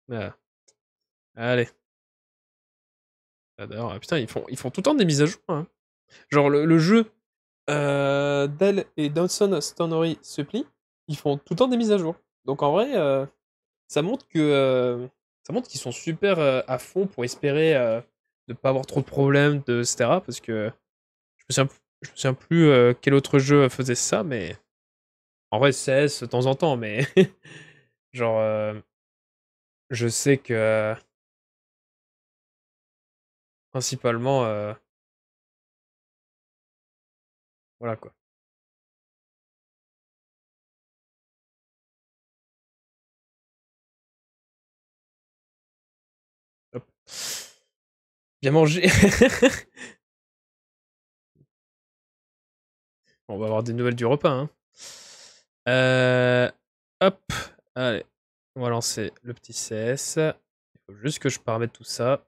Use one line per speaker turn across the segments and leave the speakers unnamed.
Ah, allez. Ah, d'ailleurs, putain, ils font tout le temps des mises à jour, hein. Genre le jeu Dell et Dawson Stonery Supply, ils font tout le temps des mises à jour. Donc en vrai, ça montre que ça montre qu'ils sont super à fond pour espérer ne pas avoir trop de problèmes, etc. Parce que je me souviens, je me souviens plus quel autre jeu faisait ça, mais en vrai CS de temps en temps, mais genre je sais que principalement voilà quoi. Hop. Bien mangé. On va avoir des nouvelles du repas, hein. Euh, hop, allez, on va lancer le petit CS. Il faut juste que je paramètre tout ça.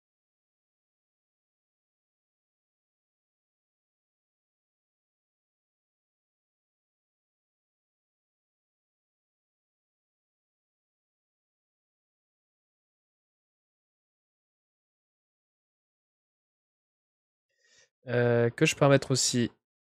Que je paramètre aussi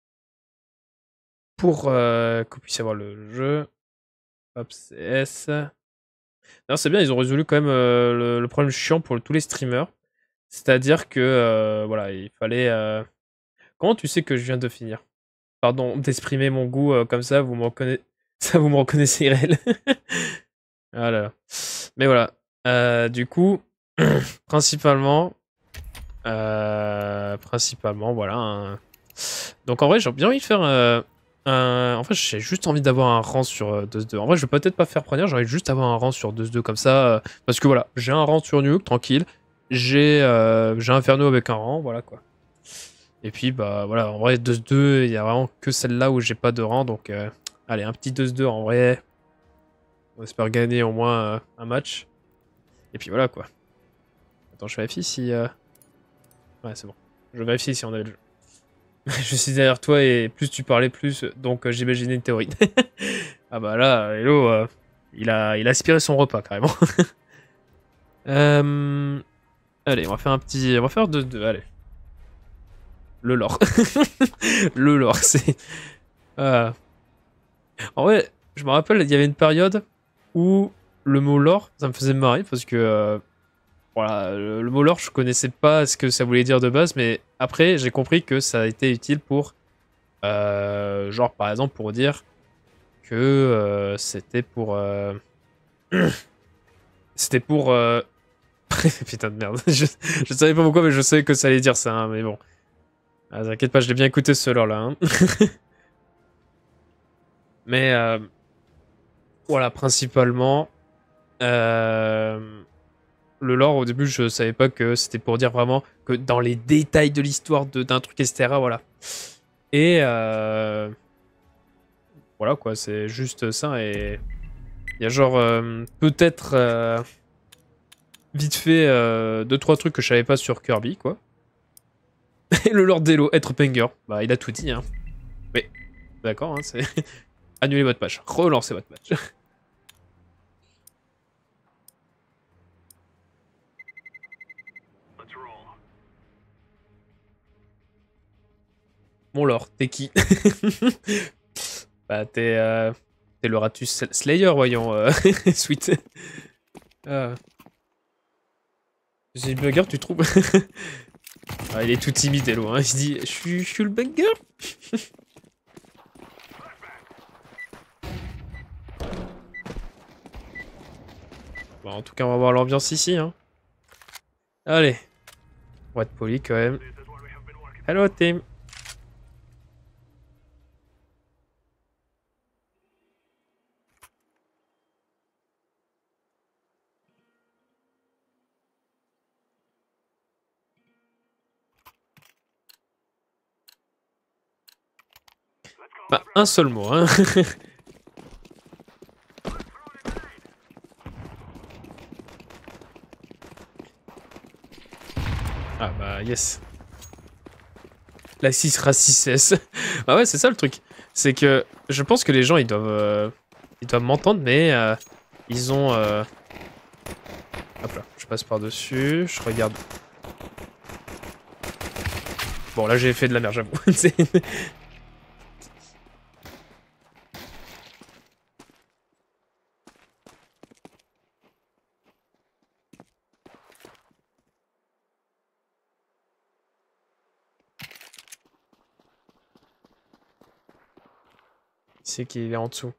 pour qu'on puisse avoir le jeu. Hop, CS. Non, c'est bien, ils ont résolu quand même le problème chiant pour tous les streamers. C'est-à-dire que, voilà, il fallait... Comment tu sais que je viens de finir? Pardon d'exprimer mon goût comme ça, vous me reconnaissez... Ça, vous me reconnaissez réel. Voilà. Mais voilà. Du coup, principalement... principalement, voilà. Donc en vrai, j'ai bien envie de faire en fait, j'ai juste envie d'avoir un rang sur 2-2. En vrai, je vais peut-être pas faire première, j'ai envie juste d'avoir un rang sur 2-2 comme ça. Parce que voilà, j'ai un rang sur Nuke, tranquille. J'ai Inferno avec un rang, voilà quoi. Et puis, bah voilà, en vrai, 2-2, il y a vraiment que celle-là où j'ai pas de rang. Donc, allez, un petit 2-2 en vrai. On espère gagner au moins un match. Et puis voilà quoi. Attends, je vérifie si... Ouais, c'est bon. Je vérifie si on avait le jeu. Je suis derrière toi et plus tu parlais, plus. Donc j'imaginais une théorie. Ah bah là, Hello, il a aspiré son repas carrément. Euh, Allez, on va faire un petit. On va faire 2-2, allez. Le lore. Le lore, c'est. euh, En vrai, je me rappelle, il y avait une période où le mot lore, ça me faisait marrer parce que. Voilà, le mot lore, je connaissais pas ce que ça voulait dire de base, mais après, j'ai compris que ça a été utile pour. Genre, par exemple, pour dire que c'était pour. C'était pour. Putain de merde. Je savais pas pourquoi, mais je savais que ça allait dire ça, hein, mais bon. Ah, t'inquiète pas, je l'ai bien écouté ce lore là. Hein. Mais voilà, principalement. Le lore, au début, je savais pas que c'était pour dire vraiment que dans les détails de l'histoire d'un truc, etc. Voilà. Et voilà quoi, c'est juste ça. Et il y a genre peut-être vite fait 2-3 trucs que je savais pas sur Kirby, quoi. Et le Lord Delo, être banger. Bah, il a tout dit, hein. Mais, d'accord, hein, c'est... Annulez votre match. Relancez votre match. Mon Lord, t'es qui? Bah, t'es le Ratus Slayer, voyons, Sweet. J'ai une banger, tu trouves? Ah, il est tout timide, Elo, hein. Il se dit, je suis le banger. Bon, en tout cas, on va voir l'ambiance ici, hein. Allez. On va être poli, quand même. Hello, team. Bah, un seul mot, hein. Ah bah, yes. La 6 sera 6S. Bah ouais, c'est ça le truc. C'est que je pense que les gens, ils doivent m'entendre, mais ils ont... Hop là, je passe par-dessus, je regarde. Bon, là j'ai fait de la merde, j'avoue. C'est qu'il est en dessous.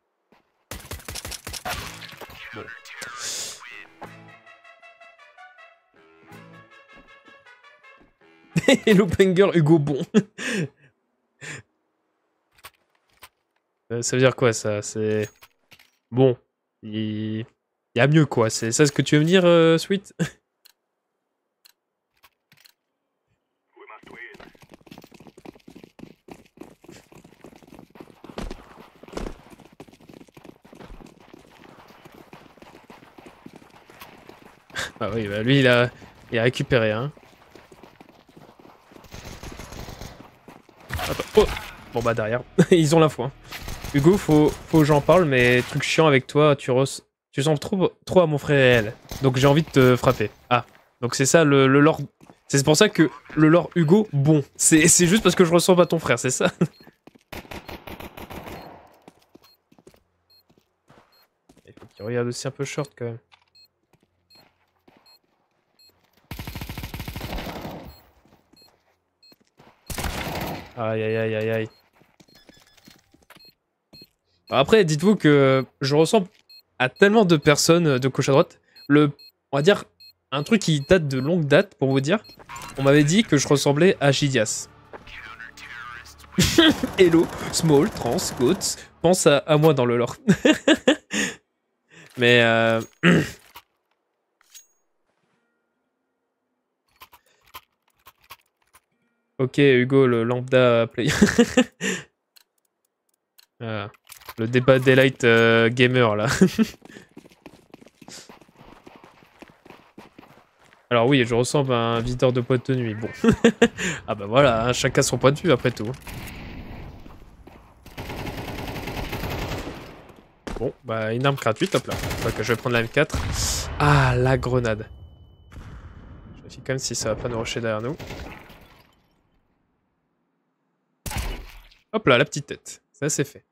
Bon. Hello Banger, Hugo Bon. Ça veut dire quoi ça? C'est... Bon. Il y a mieux quoi. C'est ça ce que tu veux me dire, Sweet? Ah oui, bah lui il a récupéré, hein. Attends. Oh, bon bah derrière, ils ont la foi. Hugo, faut que j'en parle, mais truc chiant avec toi, tu ressembles trop à mon frère réel. Donc j'ai envie de te frapper. Ah, donc c'est ça le lore. C'est pour ça que le lore Hugo, bon. C'est juste parce que je ressemble à ton frère, c'est ça? Il faut qu'il regarde aussi un peu short quand même. Aïe aïe aïe aïe aïe. Après, dites-vous que je ressemble à tellement de personnes de gauche à droite. On va dire, un truc qui date de longue date, pour vous dire. On m'avait dit que je ressemblais à Gidias. Hello, small, trans, goats. Pense à moi dans le lore. Mais ok, Hugo, le lambda player. Voilà. Le débat Daylight gamer, là. Alors oui, je ressemble à un visiteur de boîte de nuit. Bon. Ah bah voilà, hein, chacun son point de vue, après tout. Bon, bah une arme gratuite, hop là. Donc, je vais prendre la M4. Ah, la grenade. Je vérifie quand même si ça va pas nous rusher derrière nous. Hop là, la petite tête. Ça, c'est fait.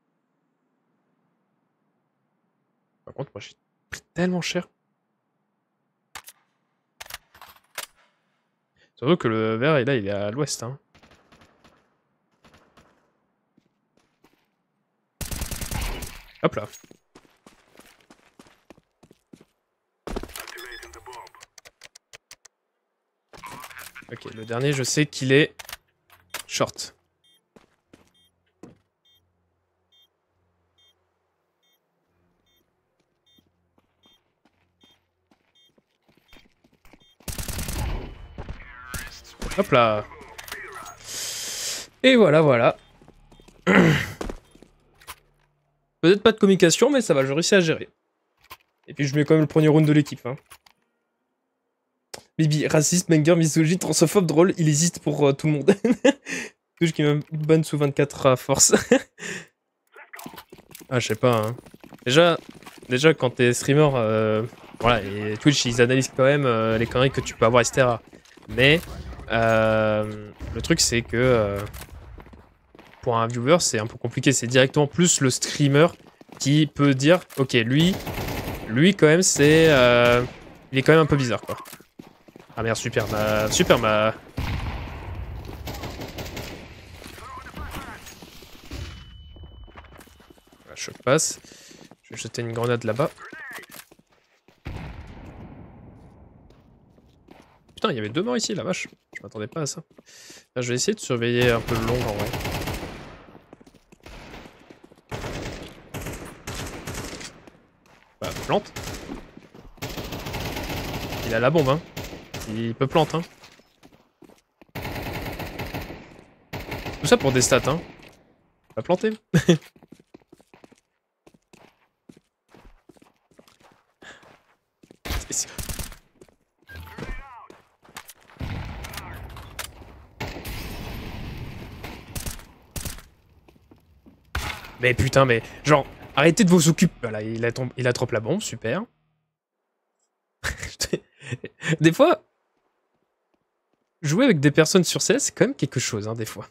Par contre, moi, j'ai pris tellement cher. Surtout que le vert, là, il est à l'ouest. Hein. Hop là. Ok, le dernier, je sais qu'il est short. Hop là. Et voilà, voilà. Peut-être pas de communication, mais ça va, je réussis à gérer. Et puis je mets quand même le premier round de l'équipe. Hein. Bibi, raciste, banger, misogyne, transphobe, drôle, il existe pour tout le monde. Touche qui me banne sous 24 à force. Ah, je sais pas. Hein. Déjà quand t'es streamer, voilà, et Twitch, ils analysent quand même les conneries que tu peux avoir, etc. Mais le truc, c'est que pour un viewer, c'est un peu compliqué. C'est directement plus le streamer qui peut dire, ok, lui quand même, c'est, il est quand même un peu bizarre, quoi. Ah merde, super ma. Voilà, je passe. Je vais jeter une grenade là-bas. Putain, il y avait 2 morts ici, la vache. Je m'attendais pas à ça. Là, je vais essayer de surveiller un peu le long en vrai. Bah, plante. Il a la bombe, hein. Il peut planter, hein. Tout ça pour des stats, hein. Va planter. Mais putain, mais genre, arrêtez de vous occuper. Voilà, il attrape la bombe, super. Des fois, jouer avec des personnes sur CS, c'est quand même quelque chose, hein, des fois.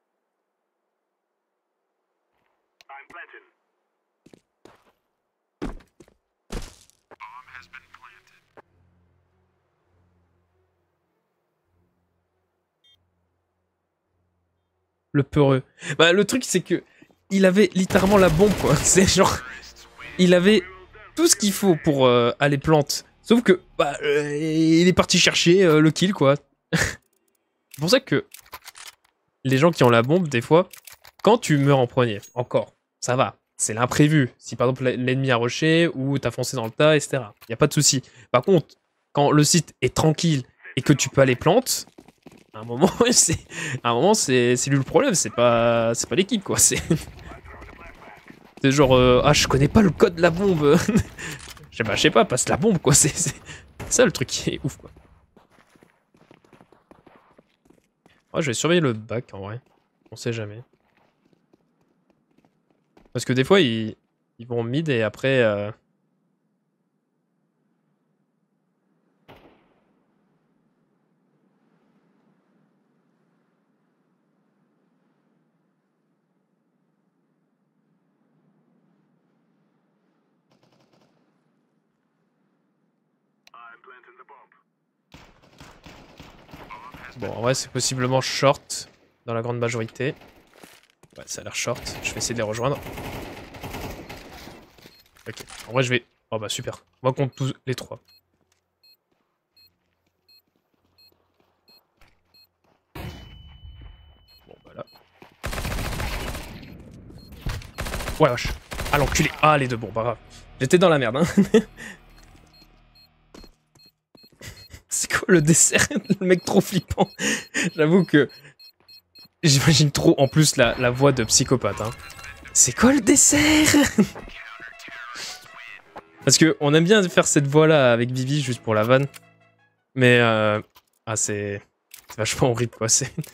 Le peureux. Bah, le truc, c'est que il avait littéralement la bombe, quoi. C'est genre... Il avait tout ce qu'il faut pour aller plante. Sauf que, bah, il est parti chercher le kill, quoi. C'est pour ça que les gens qui ont la bombe, des fois, quand tu meurs en premier, encore, ça va. C'est l'imprévu. Si par exemple l'ennemi a rushé ou t'as foncé dans le tas, etc. Y a pas de souci. Par contre, quand le site est tranquille et que tu peux aller plante, à un moment, c'est lui le problème. C'est pas l'équipe, quoi. C'est genre, ah, je connais pas le code de la bombe. Je sais pas, passe la bombe, quoi. C'est ça le truc qui est ouf, quoi. Ouais, je vais surveiller le bac, en vrai. On sait jamais. Parce que des fois, ils vont mid et après... Bon, en vrai, c'est possiblement short dans la grande majorité. Ouais, ça a l'air short. Je vais essayer de les rejoindre. Ok. En vrai, je vais... Oh bah super. On va contre tous les trois. Bon, bah là. Ouais, vache. Ah, l'enculé. Ah, les deux. Bon, pas grave. J'étais dans la merde, hein. C'est quoi le dessert? Le mec trop flippant. J'avoue que... J'imagine trop, en plus, la voix de psychopathe, hein. C'est quoi le dessert? Parce que on aime bien faire cette voix-là avec Vivi, juste pour la vanne. Mais, ah, c'est vachement horrible, quoi.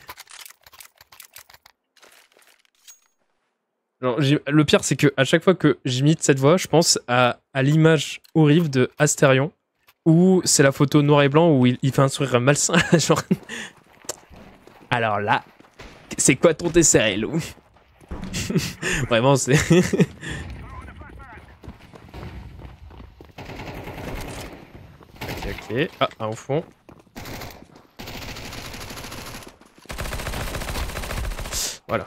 Genre, le pire, c'est que à chaque fois que j'imite cette voix, je pense à l'image horrible de Astérion, où c'est la photo noir et blanc où il fait un sourire malsain. Genre... Alors là, c'est quoi ton dessert, Hello? Vraiment, c'est... ok. Ah, un au fond. Voilà.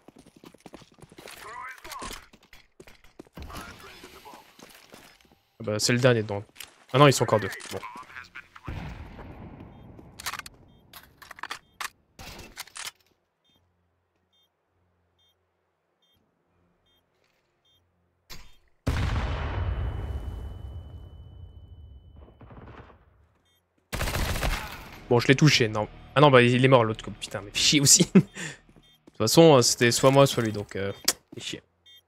Ah bah, c'est le dernier, donc. Ah non, ils sont encore deux. Bon. Bon, je l'ai touché, non. Ah non, bah il est mort l'autre coup. Putain, mais chier aussi. De toute façon, c'était soit moi, soit lui, donc chier.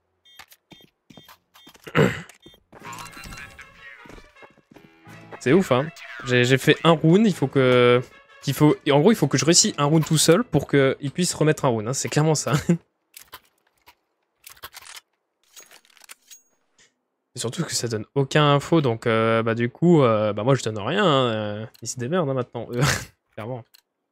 C'est ouf, hein. J'ai fait un round, il faut que... En gros, il faut que je réussisse un round tout seul pour qu'il puisse remettre un round, hein. C'est clairement ça. Et surtout que ça donne aucun info, donc bah du coup, bah moi je donne rien, hein. Ils se démerdent hein, maintenant, clairement.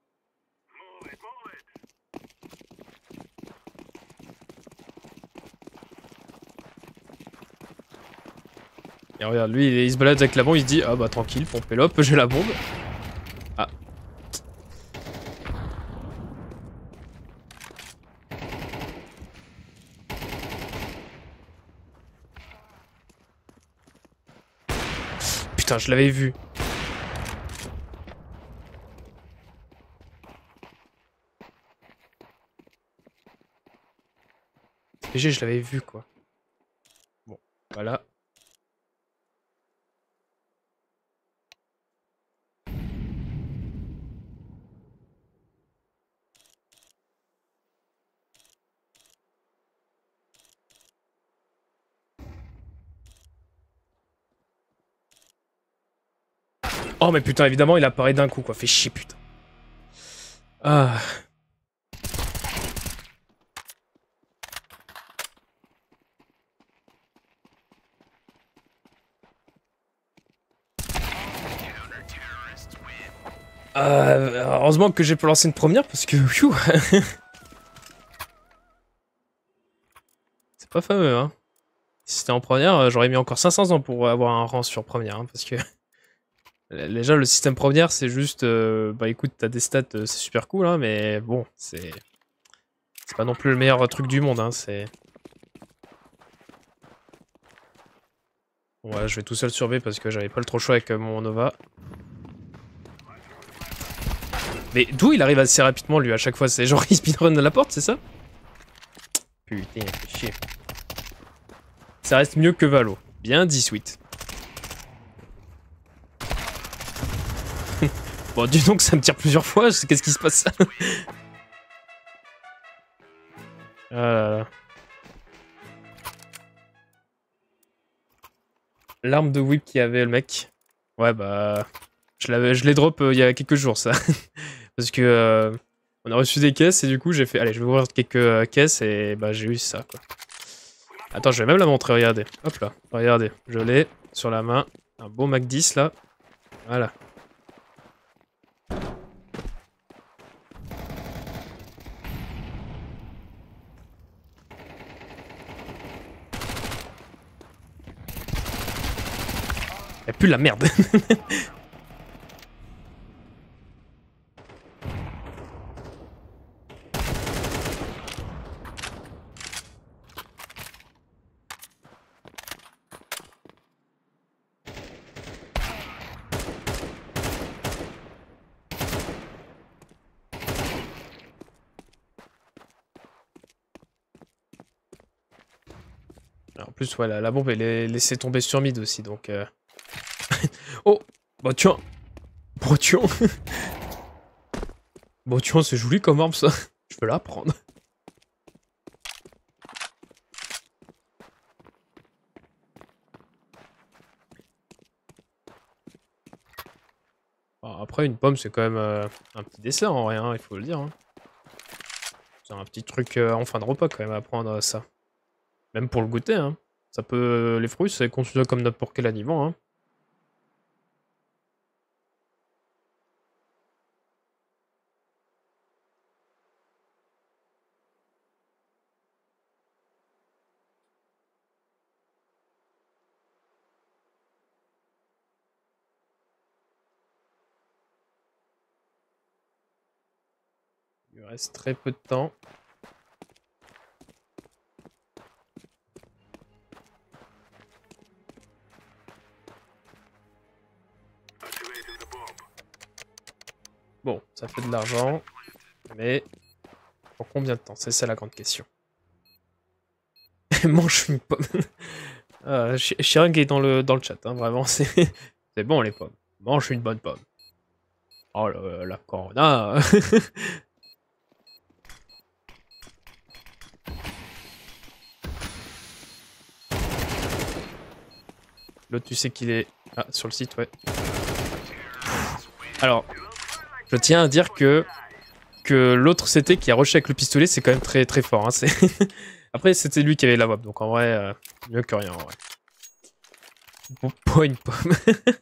Et regarde, lui il se balade avec la bombe, il se dit ah bah tranquille, pompez l'op, j'ai la bombe. Ah. Putain, je l'avais vu. PG, je l'avais vu quoi. Bon, voilà. Oh mais putain, évidemment il apparaît d'un coup quoi, fait chier putain. Ah. Heureusement que j'ai pu lancer une première parce que... pfiou, c'est pas fameux, hein. Si c'était en première, j'aurais mis encore 500 ans pour avoir un rang sur première, hein, parce que... Déjà, le système première, c'est juste... bah écoute, t'as des stats, c'est super cool, hein, mais bon, c'est... C'est pas non plus le meilleur truc du monde, hein, c'est... Ouais, je vais tout seul sur B parce que j'avais pas le trop choix avec mon Nova. Mais d'où il arrive assez rapidement, lui, à chaque fois? C'est genre, il speedrun à la porte, c'est ça? Putain, fait chier. Ça reste mieux que Valo. Bien dit, Sweet. Bon, dis donc, ça me tire plusieurs fois, qu'est-ce qui se passe? Ah là là. L'arme de whip qu'il y avait, le mec. Ouais, bah... Je l'ai drop il y a quelques jours, ça. Parce que... on a reçu des caisses et du coup, j'ai fait... Allez, je vais ouvrir quelques caisses et bah j'ai eu ça, quoi. Attends, je vais même la montrer, regardez. Hop là, regardez. Je l'ai sur la main. Un beau Mac 10, là. Voilà. Elle pue la merde. Alors, en plus, ouais, la bombe, elle est laissée tomber sur mid aussi, donc... Oh, bah tiens. Bon tiens. Bon tiens, c'est joli comme arme, ça. Je peux la prendre. Bon, après, une pomme, c'est quand même un petit dessert en rien, il faut le dire. Hein. C'est un petit truc en fin de repas quand même à prendre ça. Même pour le goûter, hein. Ça peut... les fruits, c'est considéré comme n'importe quel aliment, hein. Il lui reste très peu de temps. Bon, ça fait de l'argent, mais pour combien de temps? C'est ça la grande question. Mange une pomme. Chirang est dans le chat, hein, vraiment, c'est bon les pommes. Mange une bonne pomme. Oh la corona. L'autre, tu sais qu'il est... Ah, sur le site, ouais. Alors, je tiens à dire que l'autre CT qui a rushé avec le pistolet, c'est quand même très très fort. Hein, après, c'était lui qui avait la WAP, donc en vrai, mieux que rien, en vrai. Bon, pas une pomme.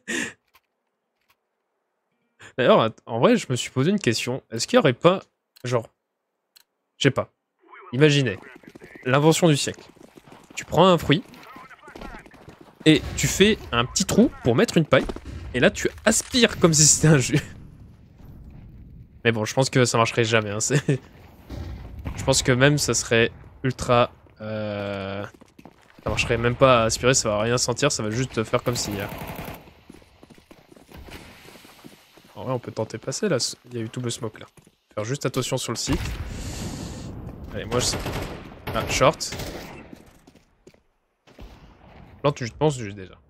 D'ailleurs, en vrai, je me suis posé une question. Est-ce qu'il n'y aurait pas, genre... Je sais pas. Imaginez, l'invention du siècle. Tu prends un fruit, et tu fais un petit trou pour mettre une paille, et là, tu aspires comme si c'était un jus. Mais bon, je pense que ça marcherait jamais. Hein, je pense que même ça serait ultra... Ça marcherait même pas à aspirer, ça va rien sentir, ça va juste faire comme si... En vrai, on peut tenter de passer là. Il y a eu tout le smoke là. Faire juste attention sur le site. Allez, moi je... Ah, short. Plante, je pense juste déjà.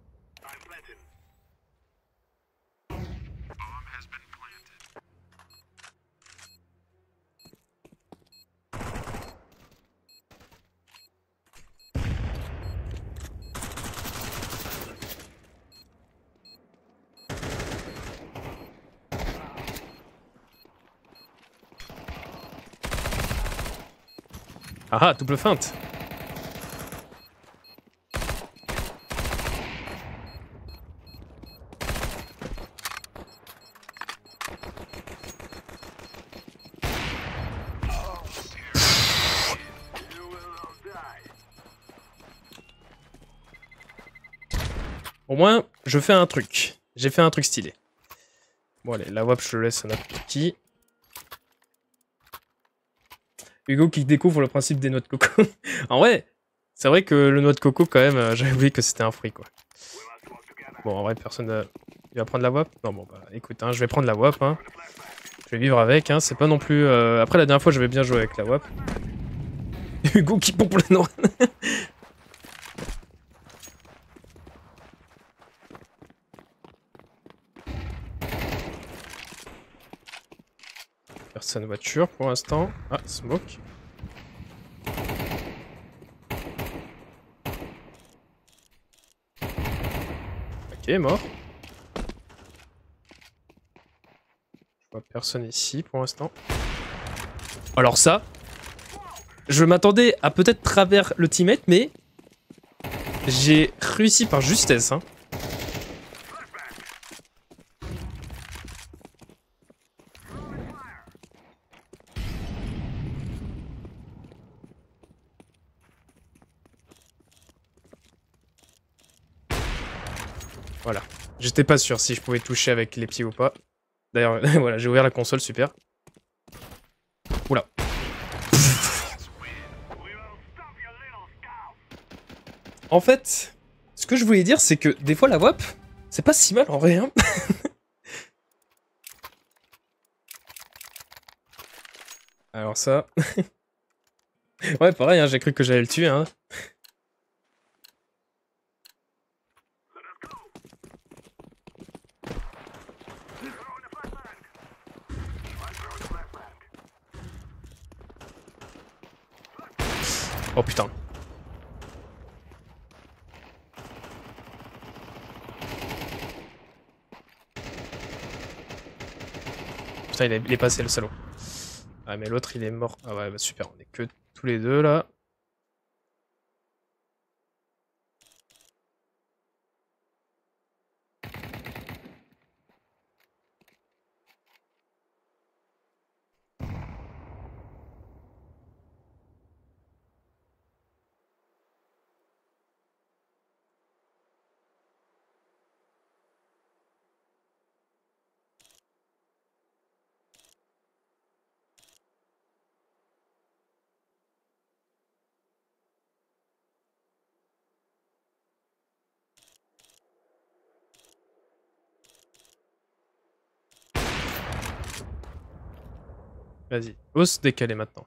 Ah, double feinte. Au moins, je fais un truc. J'ai fait un truc stylé. Bon allez, la WAP je le laisse à n'importe qui. Hugo qui découvre le principe des noix de coco. En vrai, c'est vrai que le noix de coco quand même, j'avais oublié que c'était un fruit quoi. Bon en vrai personne... Il va prendre la WAP? Non bon bah écoute, hein, je vais prendre la WAP. Hein. Je vais vivre avec, hein, c'est pas non plus... Après la dernière fois j'avais bien joué avec la WAP. Hugo qui pompe la noix. Personne voiture pour l'instant. Ah, smoke. Ok, mort. Je vois personne ici pour l'instant. Alors ça, je m'attendais à peut-être travers le teammate, mais j'ai réussi par justesse. Hein. Voilà. J'étais pas sûr si je pouvais toucher avec les pieds ou pas. D'ailleurs, voilà, j'ai ouvert la console, super. Oula. En fait, ce que je voulais dire, c'est que des fois la WAP, c'est pas si mal en vrai. Hein. Alors ça... ouais, pareil, hein, j'ai cru que j'allais le tuer. Hein. Oh putain. Putain, il est passé le salaud. Ah mais l'autre il est mort. Ah ouais, bah super, on est que tous les deux là. Vas-y, ose décaler maintenant.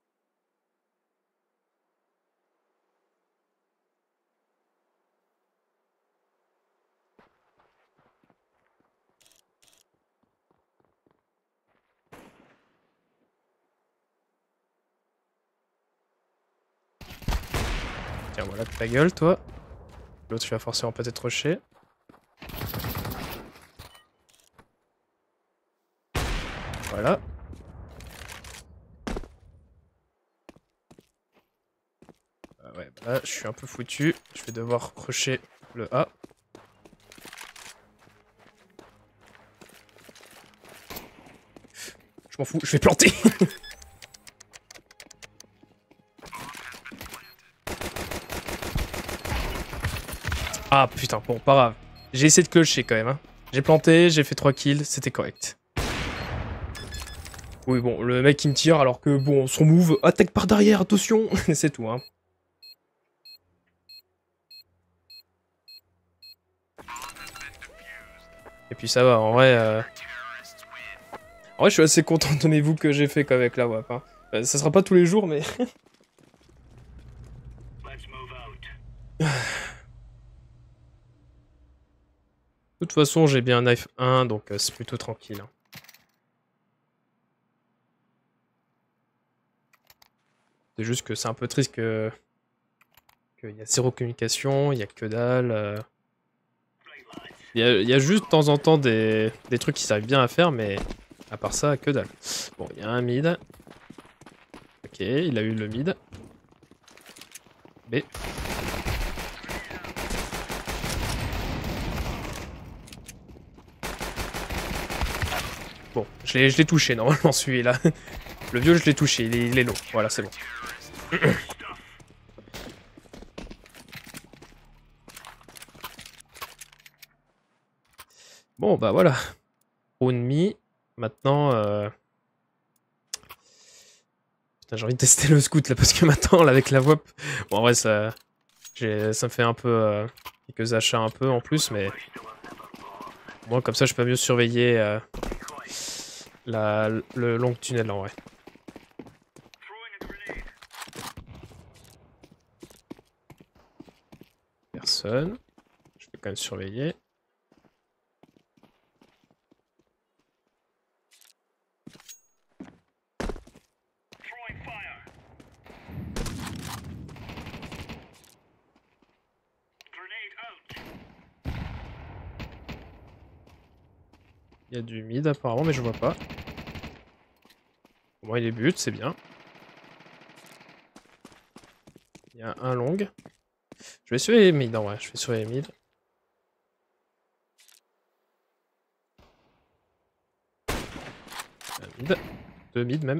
Tiens, voilà ta gueule, toi. L'autre, tu vas forcément peut-être rusher. Voilà. Ouais, bah là, je suis un peu foutu. Je vais devoir rusher le A. Je m'en fous, je vais planter. Ah putain, bon, pas grave. J'ai essayé de clocher quand même. Hein. J'ai planté, j'ai fait 3 kills, c'était correct. Oui, bon, le mec qui me tire alors que, bon, son move, attaque par derrière, attention. C'est tout, hein. Et puis ça va, en vrai... En vrai, je suis assez content de mes boucles que j'ai fait qu'avec la WAP. Hein. Ça sera pas tous les jours, mais... De toute façon, j'ai bien un knife 1, donc c'est plutôt tranquille. Hein. C'est juste que c'est un peu triste que... qu'il y a zéro communication, il y a que dalle. Il y a juste de temps en temps des trucs qui s'arrivent bien à faire, mais à part ça, que dalle. Bon, il y a un mid. Ok, il a eu le mid. B. Bon, je l'ai touché normalement celui-là. Le vieux, je l'ai touché, il est low. Voilà, c'est bon. Bon, bah voilà. Round me. Maintenant... Putain, j'ai envie de tester le scout là, parce que maintenant, là, avec la WAP... Bon, en vrai, ça me fait un peu... quelques achats un peu en plus, mais... Moi, comme ça, je peux mieux surveiller le long tunnel, en vrai. Personne. Je vais quand même surveiller. Il y a du mid apparemment, mais je vois pas. Au moins il est but, c'est bien. Il y a un long. Je vais surveiller mid en vrai, je vais surveiller mid. Un mid. Deux mid même.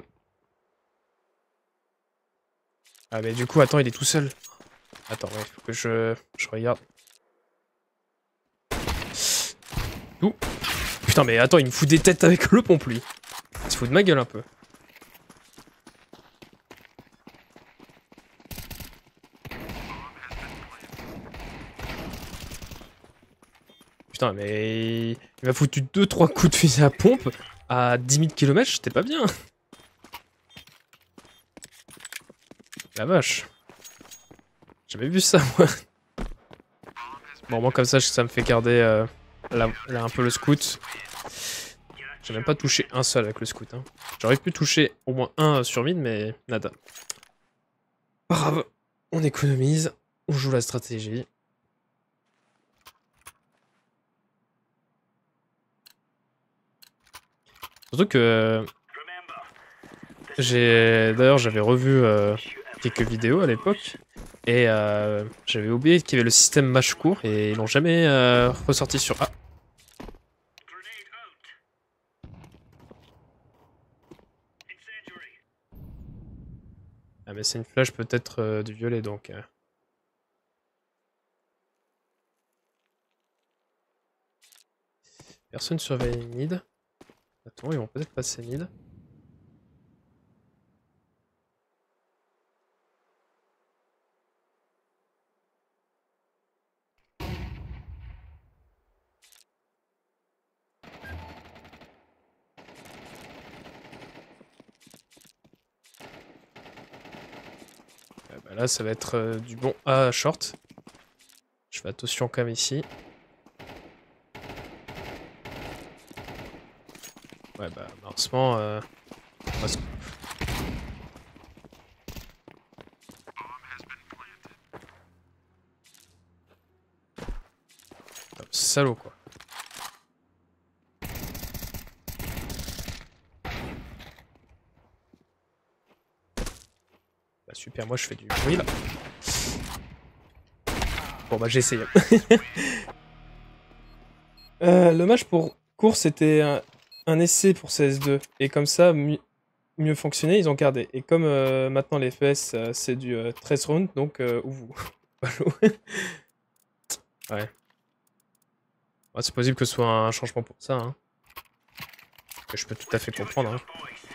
Ah mais du coup, attends, il est tout seul. Attends, ouais, faut que je regarde. Tout. Putain, mais attends, il me fout des têtes avec le pompe lui. Il se fout de ma gueule un peu. Putain, mais il m'a foutu 2-3 coups de fusil à pompe à 10 000 km, j'étais pas bien. La vache. J'avais vu ça, moi. Bon, moi, comme ça me fait garder là, un peu le scout. J'ai même pas touché un seul avec le scout. Hein. J'aurais pu toucher au moins un sur mid, mais nada. Pas grave, on économise, on joue la stratégie. Surtout que d'ailleurs j'avais revu quelques vidéos à l'époque et j'avais oublié qu'il y avait le système match court et ils l'ont jamais ressorti sur A. Ah mais c'est une flash peut-être du violet donc. Personne surveille mid. Attends, ils vont peut-être passer mid. Bah là ça va être du bon A short. Je fais attention quand même ici. Ouais bah malheureusement salaud quoi. Bah super, moi je fais du bruit là. Bon bah j'ai essayé. Le match pour course c'était un essai pour CS2 et comme ça mieux fonctionner ils ont gardé et comme maintenant les FPS c'est du 13 rounds donc ou vous. Ouais. Ouais, c'est possible que ce soit un changement pour ça hein. Que je peux tout à fait comprendre hein.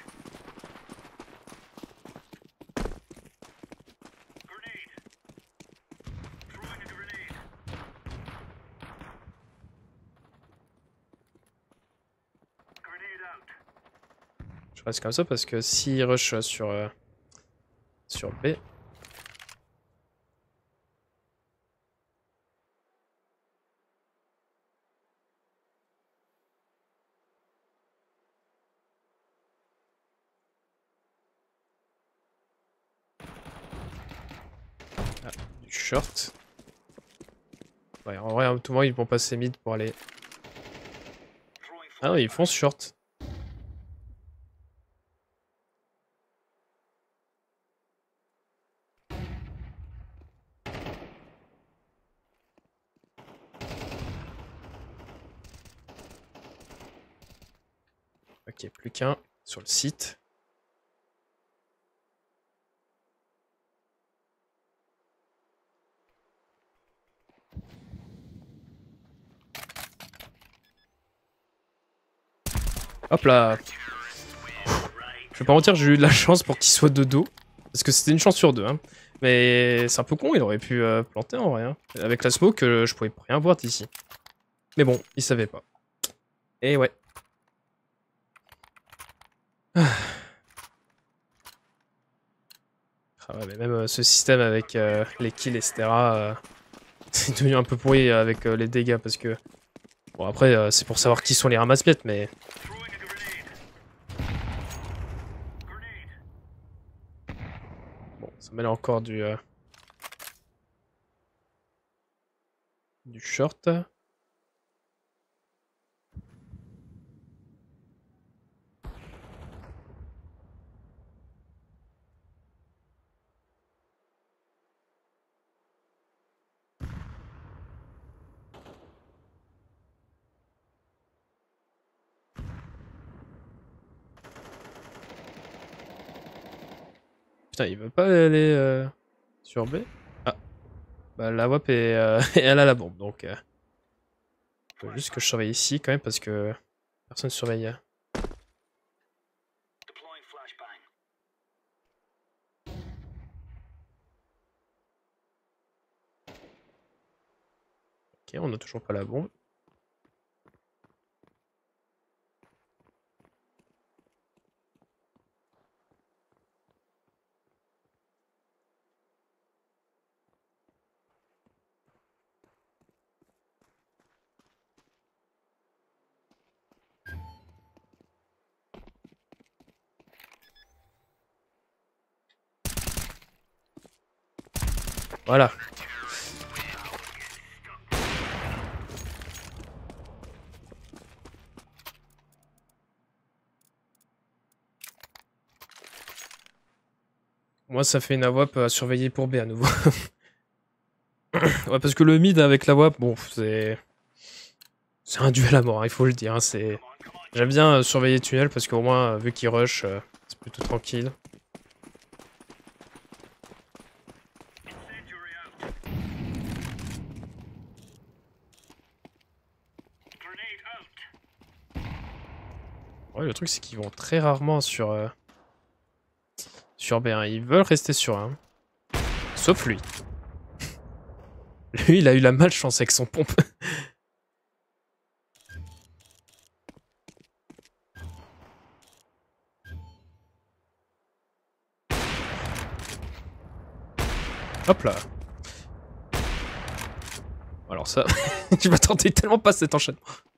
Je reste comme ça parce que s'il rush sur B. Ah, du short. Ouais, en vrai, à tout moment, ils vont passer mid pour aller. Ah non, ils foncent short. Ok, plus qu'un sur le site. Hop là. Je vais pas mentir, j'ai eu de la chance pour qu'il soit de dos. Parce que c'était une chance sur deux. Hein. Mais c'est un peu con, il aurait pu planter en vrai. Hein. Avec la smoke, je pouvais rien voir d'ici. Mais bon, il savait pas. Et ouais. Ah ouais, mais même ce système avec les kills, etc. C'est devenu un peu pourri avec les dégâts parce que... Bon après, c'est pour savoir qui sont les ramasse-miettes, mais... Bon, ça mêle encore du short. Putain, il veut pas aller sur B? Ah, bah la WAP est, elle a la bombe, donc... faut juste que je surveille ici quand même parce que personne surveille. Ok, on a toujours pas la bombe. Voilà. Moi, ça fait une AWAP à surveiller pour B à nouveau. Ouais, parce que le mid avec la WAP, bon, c'est un duel à mort, hein, il faut le dire. Hein, j'aime bien surveiller tunnel parce qu'au moins, vu qu'il rush, c'est plutôt tranquille. Ouais, le truc, c'est qu'ils vont très rarement sur B1. Ils veulent rester sur 1. Sauf lui. Lui, il a eu la malchance avec son pompe. Hop là. Alors ça, je m'attendais tellement pas à cet enchaînement.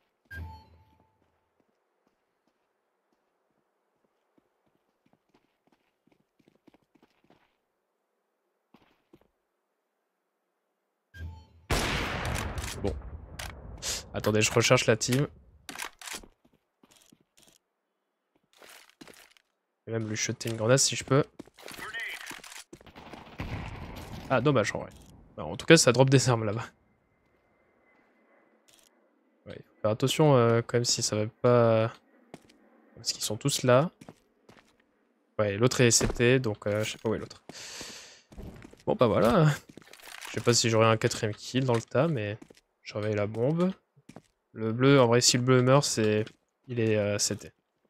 Bon. Attendez, je recherche la team. Je vais même lui jeter une grenade si je peux. Ah, dommage en vrai. Bah, en tout cas, ça drop des armes là-bas. Ouais, faut faire attention quand même si ça va pas... Parce qu'ils sont tous là. Ouais, l'autre est CT, donc je sais pas où est l'autre. Bon bah voilà. Je sais pas si j'aurai un 4ème kill dans le tas, mais je réveille la bombe. Le bleu, en vrai, si le bleu meurt, c'est... Il est CT.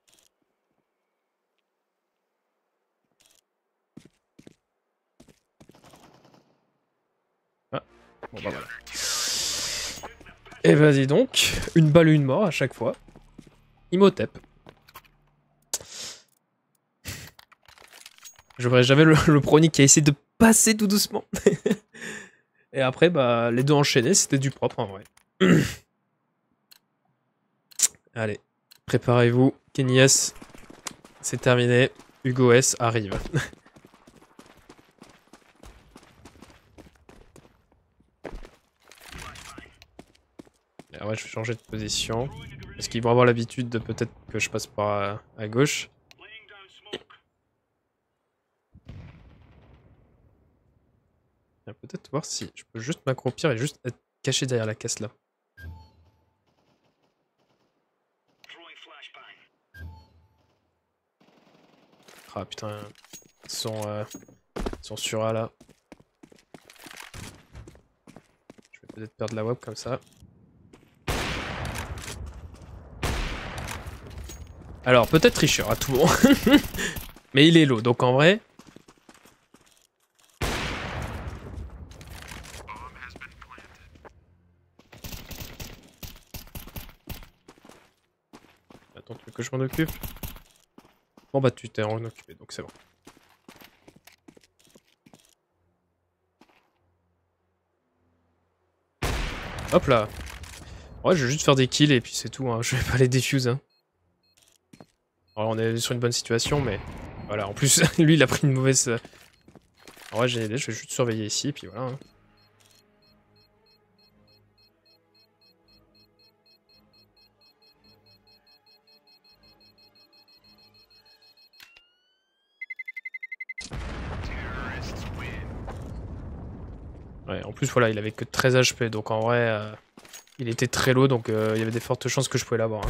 Ah, bon bah voilà. Et vas-y donc, une balle une mort à chaque fois. Imhotep. Je verrai jamais le Pronic qui a essayé de passer tout doucement. Et après, bah, les deux enchaînés, c'était du propre en vrai. Allez, préparez-vous. Kenny S, c'est terminé. Hugo S arrive. Alors ouais, je vais changer de position. Parce qu'ils vont avoir l'habitude de peut-être que je passe par à gauche. Peut-être voir si je peux juste m'accroupir et juste être caché derrière la caisse là. Ah putain, ils sont sur A là. Je vais peut-être perdre la web comme ça. Alors, peut-être tricheur à tout moment. Mais il est low, donc en vrai... Attends, tu veux que je m'en occupe? Bon bah tu t'es en occupé, donc c'est bon. Hop là. Ouais, je vais juste faire des kills et puis c'est tout, hein. Je vais pas les défuse. Hein. Alors on est sur une bonne situation, mais... Voilà, en plus, lui il a pris une mauvaise... En vrai, je vais juste surveiller ici, puis voilà. Hein. Ouais, en plus, voilà, il avait que 13 HP, donc en vrai, il était très low, donc il y avait des fortes chances que je pouvais l'avoir. Hein.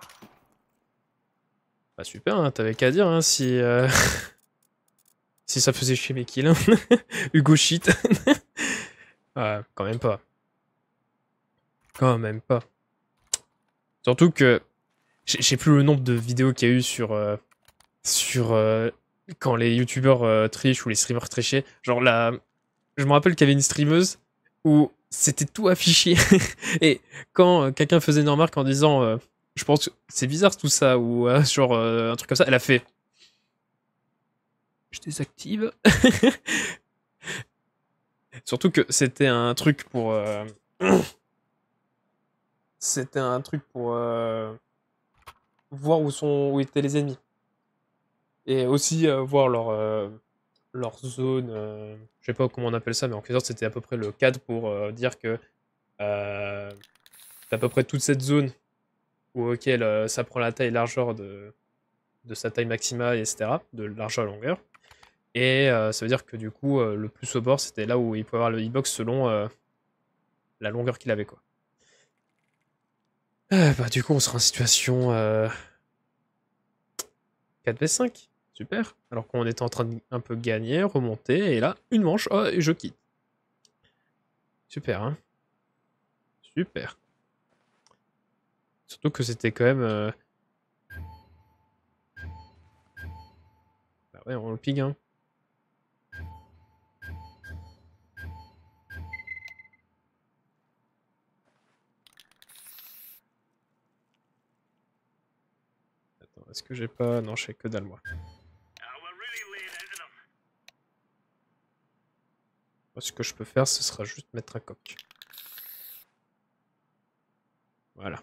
Bah super, hein, t'avais qu'à dire, hein, si... si ça faisait chier mes kills. Hugo shit. Ouais, quand même pas. Quand même pas. Surtout que... Je sais plus le nombre de vidéos qu'il y a eu sur... quand les youtubeurs trichent ou les streamers trichaient. Genre là... Je me rappelle qu'il y avait une streameuse où c'était tout affiché. Et quand quelqu'un faisait une remarque en disant je pense que c'est bizarre tout ça, ou genre un truc comme ça, elle a fait je désactive. Surtout que c'était un truc pour c'était un truc pour voir où étaient les ennemis. Et aussi voir leur zone, je sais pas comment on appelle ça, mais en quelque sorte c'était à peu près le cadre pour dire que c'est à peu près toute cette zone auquel ça prend la taille et largeur de sa taille maximale, etc., de largeur à longueur. Et ça veut dire que du coup, le plus au bord, c'était là où il pouvait avoir le hitbox selon la longueur qu'il avait, quoi. Bah, du coup, on sera en situation 4v5. Super. Alors qu'on était en train de un peu gagner, remonter, et là, une manche, oh, et je quitte. Super, hein. Super. Surtout que c'était quand même... Bah ouais, on le ping, hein. Attends, est-ce que j'ai pas... Non, je sais que dalle, moi. Ce que je peux faire, ce sera juste mettre un coq. Voilà.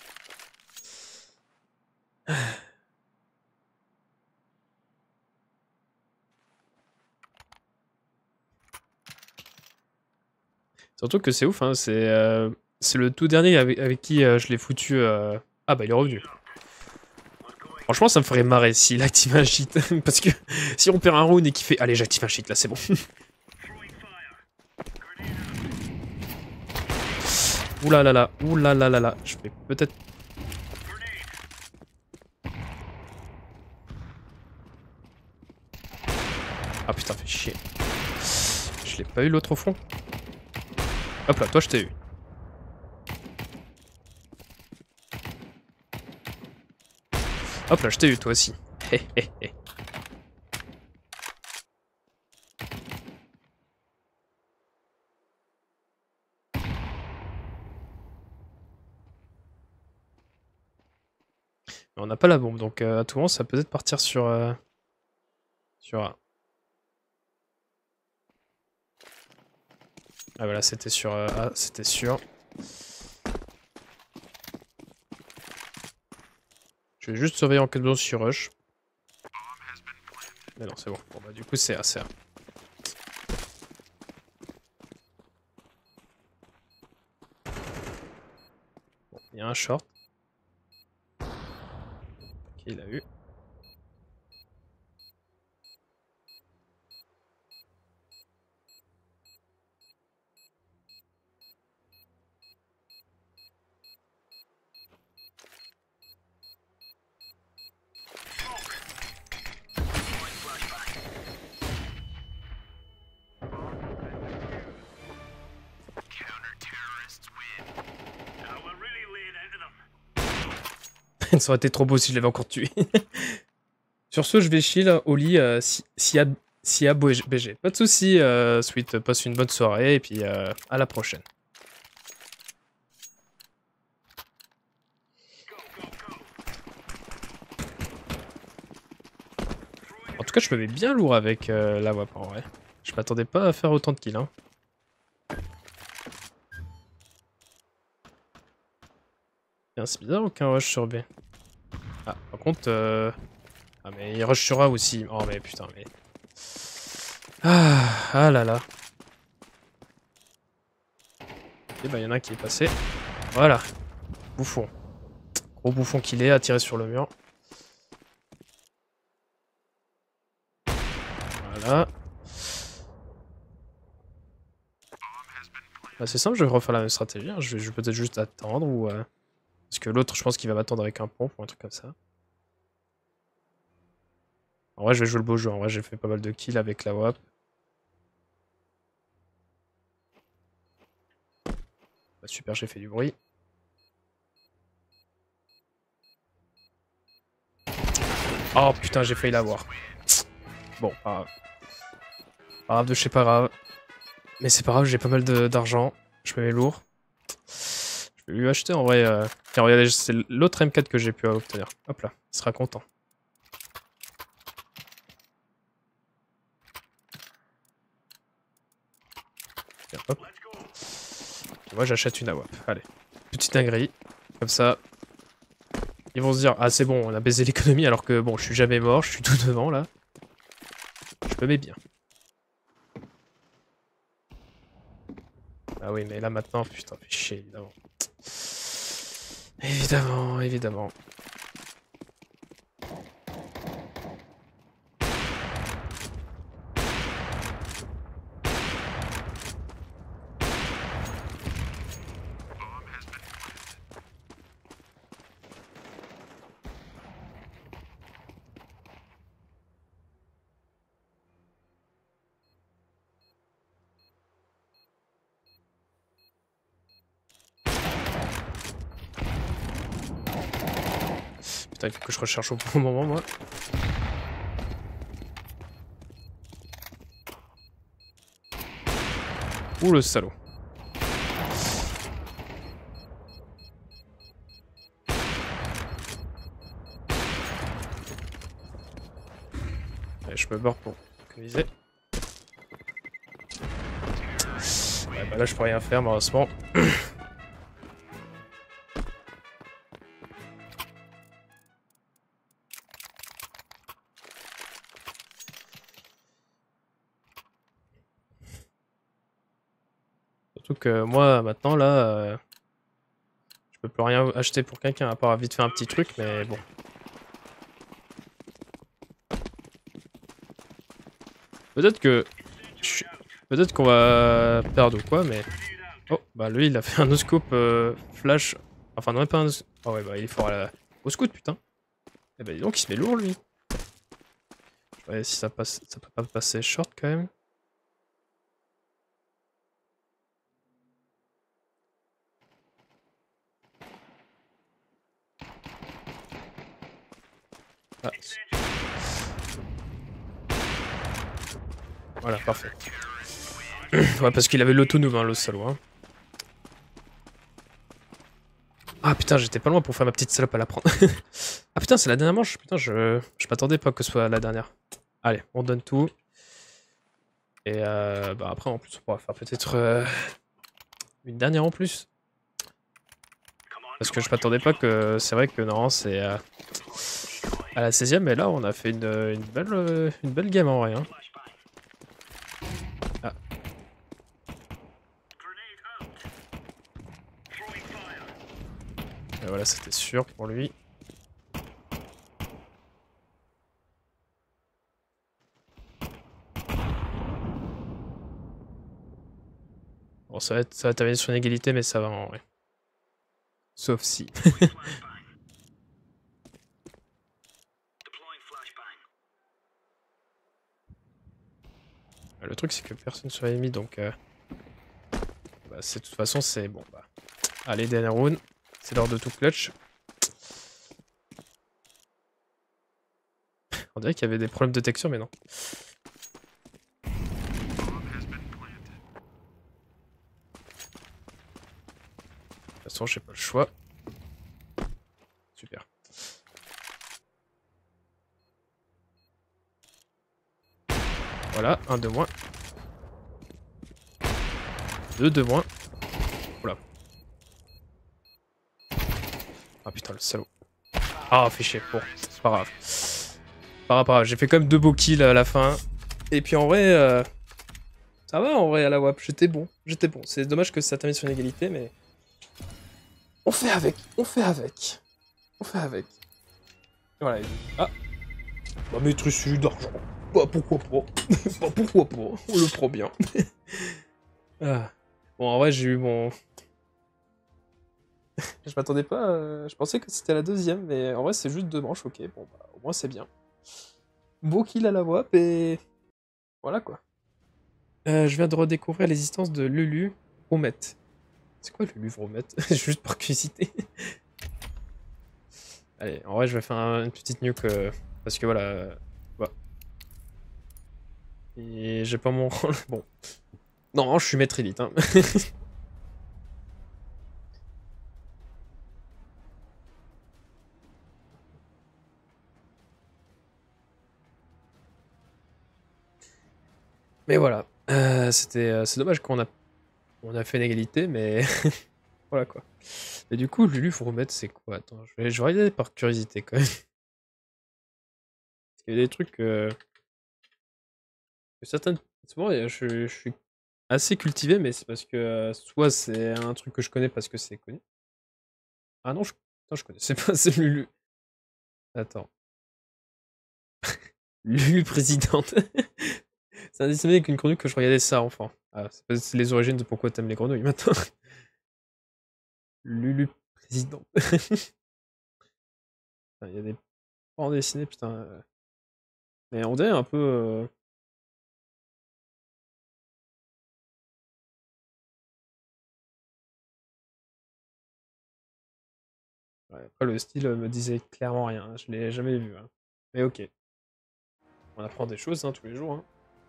Surtout que c'est ouf, hein, c'est le tout dernier avec qui je l'ai foutu... Ah bah il est revenu. Franchement ça me ferait marrer s'il active un cheat. Parce que si on perd un round et qu'il fait... Allez j'active un cheat là, c'est bon. Oula là là, oula là là là. Je vais peut-être... Ah putain, fait chier. Je l'ai pas eu l'autre au fond. Hop là, toi je t'ai eu. Hop là, je t'ai eu toi aussi. Hé hé hé. On n'a pas la bombe, donc à tout moment ça peut peut-être partir sur... sur A. Ah voilà, c'était sur A, c'était sûr. Je vais juste surveiller en cas de besoin sur Rush. Mais non, c'est bon. Bon bah du coup c'est A, c'est A. Bon, il y a un short. Ok, il a eu. Ça aurait été trop beau si je l'avais encore tué. Sur ce, je vais chill au lit s'il y a BG. Pas de soucis, Sweet. Passe une bonne soirée et puis à la prochaine. En tout cas, je me mets bien lourd avec la WAP en vrai. Je m'attendais pas à faire autant de kills. Hein. C'est bizarre, aucun rush sur B. Ah, par contre... Ah, mais il rush sur A aussi. Oh, mais putain, mais... Ah là là. Et bah, il y en a un qui est passé. Voilà. Bouffon. Gros bouffon qu'il est, à tirer sur le mur. Voilà. Bah, c'est simple, je vais refaire la même stratégie. Hein. Je vais peut-être juste attendre ou... Parce que l'autre, je pense qu'il va m'attendre avec un pompe ou un truc comme ça. En vrai, je vais jouer le beau jeu. En vrai, j'ai fait pas mal de kills avec la WAP. Bah, super, j'ai fait du bruit. Oh putain, j'ai failli l'avoir. Bon, pas grave. Pas grave de chez pas grave. Mais c'est pas grave, j'ai pas mal d'argent. Je me mets lourd. Je vais lui acheter en vrai. Tiens, regardez, c'est l'autre M4 que j'ai pu obtenir. Hop là, il sera content. Tiens, hop. Et moi j'achète une AWAP. Allez, petite dinguerie. Comme ça, ils vont se dire, ah c'est bon, on a baisé l'économie alors que bon, je suis jamais mort, je suis tout devant là. Je me mets bien. Ah oui, mais là maintenant, putain, fait chier, évidemment. Évidemment, évidemment. Putain, il faut que je recherche au bon moment, moi. Ouh, le salaud. Allez, je me barre pour économiser. Ouais, bah là, je peux rien faire, malheureusement. Surtout que moi, maintenant, là, je peux plus rien acheter pour quelqu'un, à part vite faire un petit truc, mais bon. Peut-être que... Peut-être qu'on va perdre ou quoi, mais... Oh, bah lui, il a fait un no-scope flash. Enfin, non, pas un... Oh ouais, bah il est fort à la... Au scout, putain. Eh bah dis donc, il se met lourd, lui. Ouais, si ça passe... Ça peut pas passer short, quand même. Ah. Voilà, parfait. Ouais, parce qu'il avait l'autonome, hein, le salaud. Hein. Ah putain, j'étais pas loin pour faire ma petite salope à la prendre. Ah putain, c'est la dernière manche. Putain, je m'attendais pas que ce soit la dernière. Allez, on donne tout. Et bah après, en plus, on pourra faire peut-être une dernière en plus. Parce que je m'attendais pas que... C'est vrai que non, c'est à la 16ème, mais là, on a fait une belle game en vrai. Hein. Ah. Et voilà, c'était sûr pour lui. Bon, ça va terminer sur une égalité, mais ça va en vrai. Sauf si. Le truc, c'est que personne sur l'ennemi, donc... Bah, de toute façon, c'est bon. Bah. Allez, dernier round. C'est l'heure de tout clutch. On dirait qu'il y avait des problèmes de texture, mais non. De toute façon, j'ai pas le choix. Super. Voilà, un de moins. Deux de moins. Oula. Ah putain, le salaud. Ah, fait chier. Bon, c'est pas grave. Pas grave. J'ai fait quand même 2 beaux kills à la fin. Et puis en vrai, ça va en vrai à la WAP. J'étais bon. J'étais bon. C'est dommage que ça termine sur une égalité, mais on fait avec. On fait avec. On fait avec. Voilà. Ah. Bah, mettre issu d'argent. Bah, pourquoi pas. Bah, pourquoi pas. On le prend bien. Ah. Bon, en vrai, j'ai eu mon... Je m'attendais pas... Je pensais que c'était la deuxième, mais en vrai, c'est juste 2 manches, ok. Bon, bah, au moins, c'est bien. Beau kill à la WAP, et... Voilà, quoi. Je viens de redécouvrir l'existence de Lulu Vromet. C'est quoi Lulu Vromet? Juste par curiosité. Allez, en vrai, je vais faire une petite nuke, parce que voilà... Bah. Et j'ai pas mon rôle... Bon. Non, je suis maître élite, hein. Mais voilà, c'est dommage on a fait une égalité, mais voilà quoi. Et du coup, Lulu, faut remettre, c'est quoi? Attends, je vais regarder par curiosité quand même. Parce qu'il y a des trucs que certaines. Souvent, je suis assez cultivé, mais c'est parce que soit c'est un truc que je connais parce que c'est connu. Ah non, putain, je connaissais pas, c'est Lulu. Attends. Lulu présidente. C'est un dessin animé avec une grenouille que je regardais ça enfant. Ah, c'est les origines de pourquoi t'aimes les grenouilles maintenant. Lulu président. Il y a des bandes dessinées, putain. Mais on dirait un peu. Ouais, après, le style me disait clairement rien. Hein. Je l'ai jamais vu. Hein. Mais ok. On apprend des choses hein, tous les jours. Hein.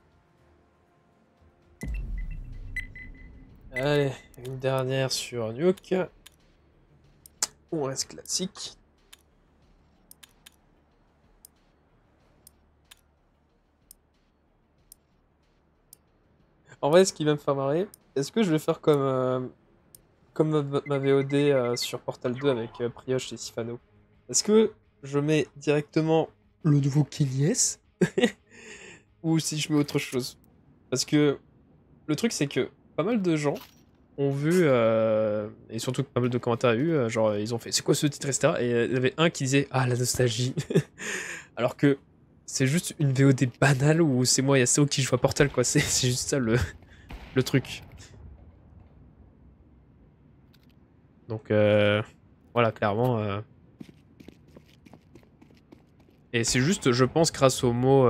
Allez, une dernière sur Nuke. On reste classique. En vrai, ce qui va me faire marrer, est-ce que je vais faire comme ma VOD sur Portal 2 avec Brioche et Sifano? Est-ce que je mets directement le nouveau Kenny ou si je mets autre chose? Parce que le truc, c'est que pas mal de gens ont vu, et surtout que pas mal de commentaires eu, genre ils ont fait c'est quoi ce titre, etc. Et il y avait un qui disait ah la nostalgie. Alors que c'est juste une VOD banale où c'est moi et Yasuo qui joue à Portal quoi, c'est juste ça le truc. Donc voilà, clairement. Et c'est juste, je pense, grâce au mot.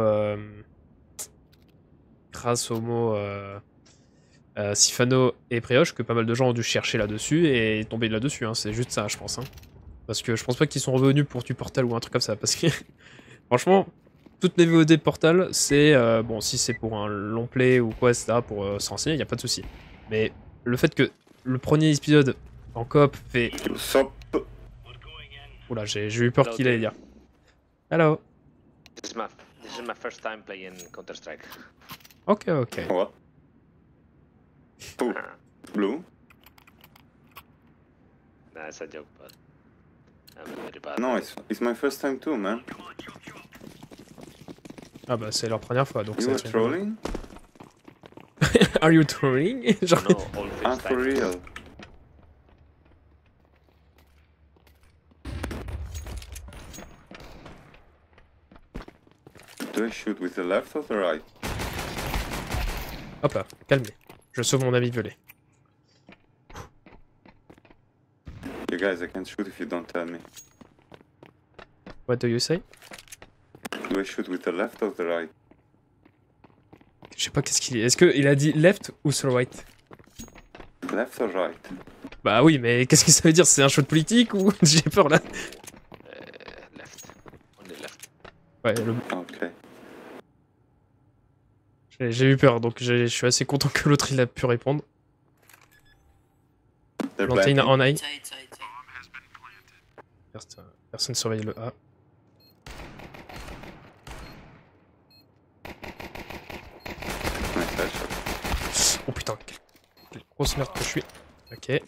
Grâce au mot. Sifano et Brioche que pas mal de gens ont dû chercher là-dessus et tomber là-dessus. Hein. C'est juste ça, je pense. Hein. Parce que je pense pas qu'ils sont revenus pour du Portal ou un truc comme ça. Parce que franchement, toutes mes VOD de Portal, c'est bon, si c'est pour un long play ou quoi, etc., pour s'en renseigner, y a pas de souci. Mais le fait que le premier épisode en coop fait. Oula, j'ai eu peur qu'il allait dire. Hello.
This is my first time playing Counter-Strike.
Ok, ok.
What? Oh, blue?
Nah, it's a joke, but I'm very bad.
No, it's my first time too, man.
Ah bah c'est leur première fois, donc
You
ça
were
va être
trolling?
Are you trolling? Genre...
No, all
Ah,
first
for
time.
real? Do I shoot with the left or the right?
Hop là, calmez. Je sauve mon ami violet.
You guys, I can't shoot if you don't tell me.
What do you say?
Do I shoot with the left or the right?
Je sais pas qu'est-ce qu'il est. Est-ce qu'il a dit left ou sur right?
Left or right?
Bah oui, mais qu'est-ce que ça veut dire? C'est un show de politique ou j'ai peur là?
Left. Only left.
Ouais,
Okay.
j'ai eu peur, donc je suis assez content que l'autre il a pu répondre.
They're
Planté
planting.
en A.
Side, side, side.
Personne surveille le A.
Nice headshot.
Oh putain, quelle grosse merde que je suis. Ok.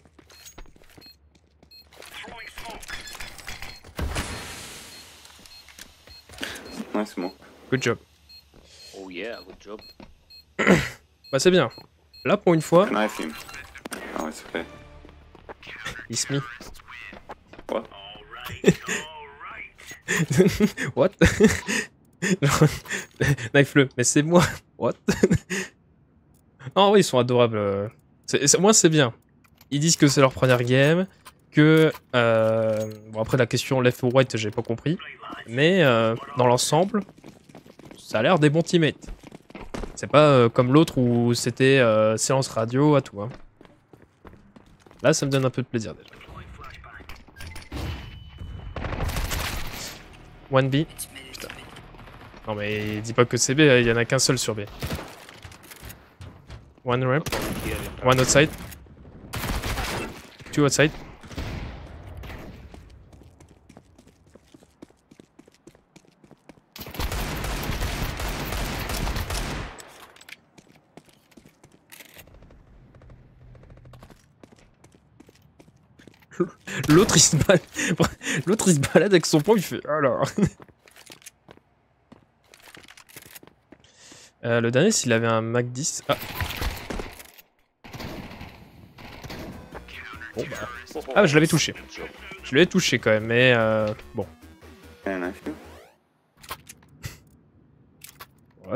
Nice smoke.
Good job.
Oh yeah, good job.
Bah c'est bien. Là pour une fois,
Knife him. Oh, it's okay.
it's me.
What?
What? Genre, Knife-le, mais c'est moi. What? Non, oui, ils sont adorables. Moi, c'est bien. Ils disent que c'est leur première game, que... Bon, après, la question left ou right, j'ai pas compris. Mais dans l'ensemble, ça a l'air des bons teammates. C'est pas comme l'autre où c'était séance radio à tout. Hein. Là, ça me donne un peu de plaisir, déjà. 1B.
It's mid, it's mid.
Non mais dis pas que c'est B, il y en a qu'un seul sur B. One ramp,
Here in
one outside. Two outside. L'autre il se balade... L'autre il se balade avec son pompe, il fait alors. Le dernier s'il avait un Mac 10. Ah. Bon bah. Ah je l'avais touché.
Good job.
Je l'ai touché quand même, mais bon.
Can I knife you?
What?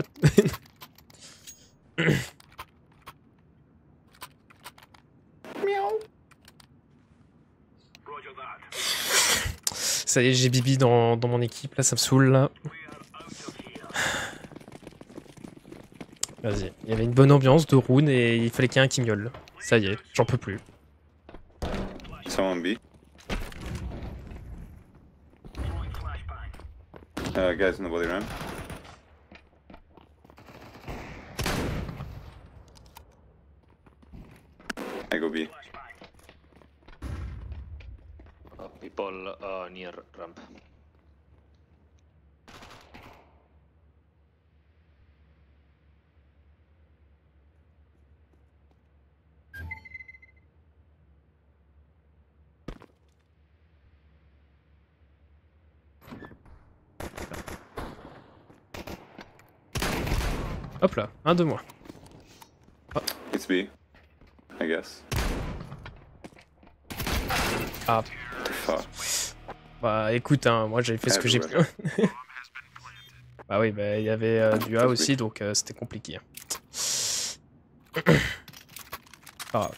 Ça y est, j'ai Bibi dans mon équipe, là ça me saoule là. Vas-y, il y avait une bonne ambiance de rune et il fallait qu'il y ait un qui miaule. Ça y est, j'en peux plus.
Someone B. Guys, nobody ran. I go B.
People near ramp.
Hop là, un de moins.
It's B. I guess.
Ah,
Fuck.
bah écoute, hein, moi j'avais fait ce que j'ai pu. Bah oui, bah il y avait du A aussi, donc c'était compliqué. Pas grave.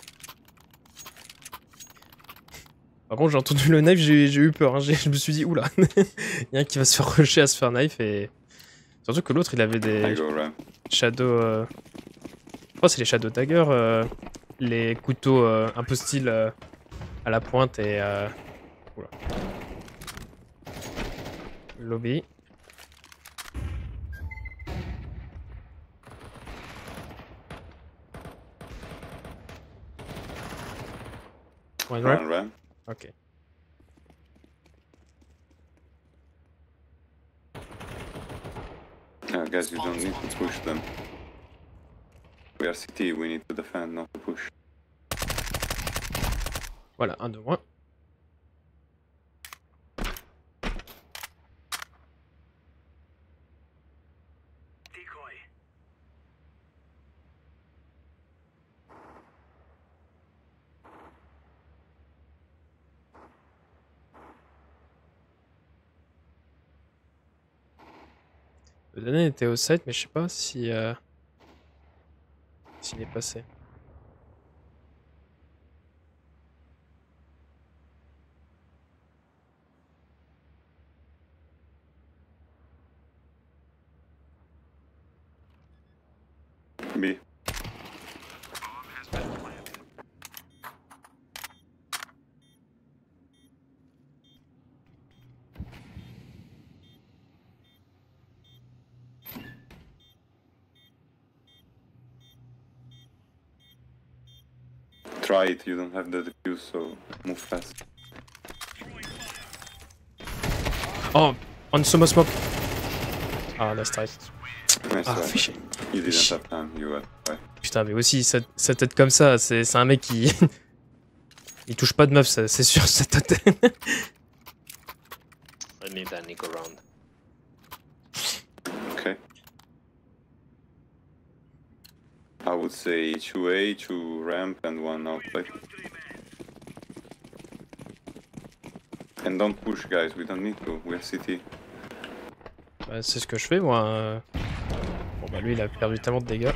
Par contre, j'ai entendu le knife, j'ai eu peur. Hein. Je me suis dit, oula, il y a un qui va se faire rusher à se faire knife et. Surtout que l'autre il avait
I
des
go ramp.
shadow. Je crois que c'est les shadow daggers, les couteaux un peu style à la pointe et. Oula. Lobby. One rep.
Run, run.
Ok.
Guys, you don't need to push them. We are CT, we need to defend, not to push.
Voilà, un de moins. Le dernier était au site, mais je sais pas si s'il est passé.
B. Try it, you don't have the defuse, so move fast.
Oh, on smoke. Ah, nice try.
Nice
Ah,
try.
fais chier.
You didn't have time, you were. Ouais.
Putain, mais aussi, sa tête comme ça, c'est un mec qui... il touche pas de meuf, c'est sûr, sa tête.
I need a Nico round.
Okay. I would say 2A, 2 ramp, and 1 outplay. And don't push, guys, we don't need to, we have CT.
Bah, c'est ce que je fais, moi. Bon, bah lui, il a perdu tellement de dégâts.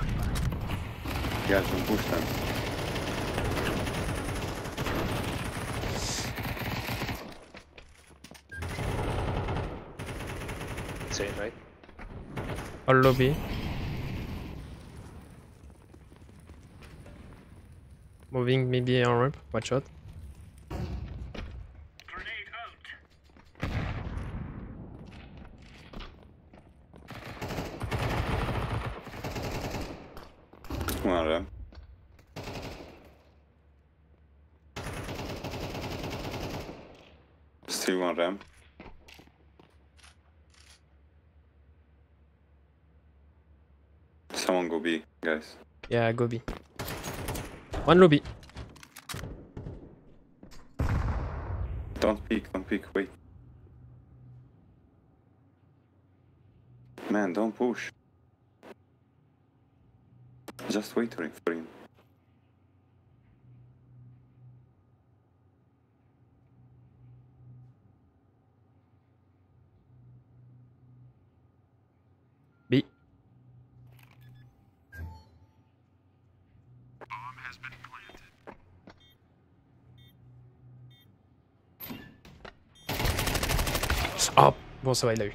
Guys, don't push them.
It's it, right?
All lobby. Moving maybe on ramp, watch out.
One ramp. Still one ramp. Someone go B, guys.
Yeah, go B. One lobby.
Don't peek, wait. Man, don't push. Just wait for him.
B. Oh, bon, ça va, il l'a eu.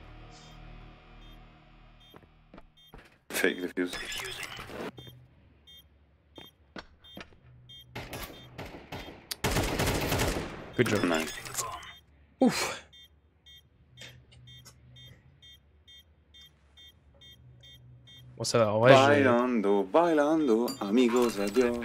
Fake defuse.
Good job.
Nice.
Ouf. Bon, ça va, en vrai,
Bailando, bailando, amigos, adios.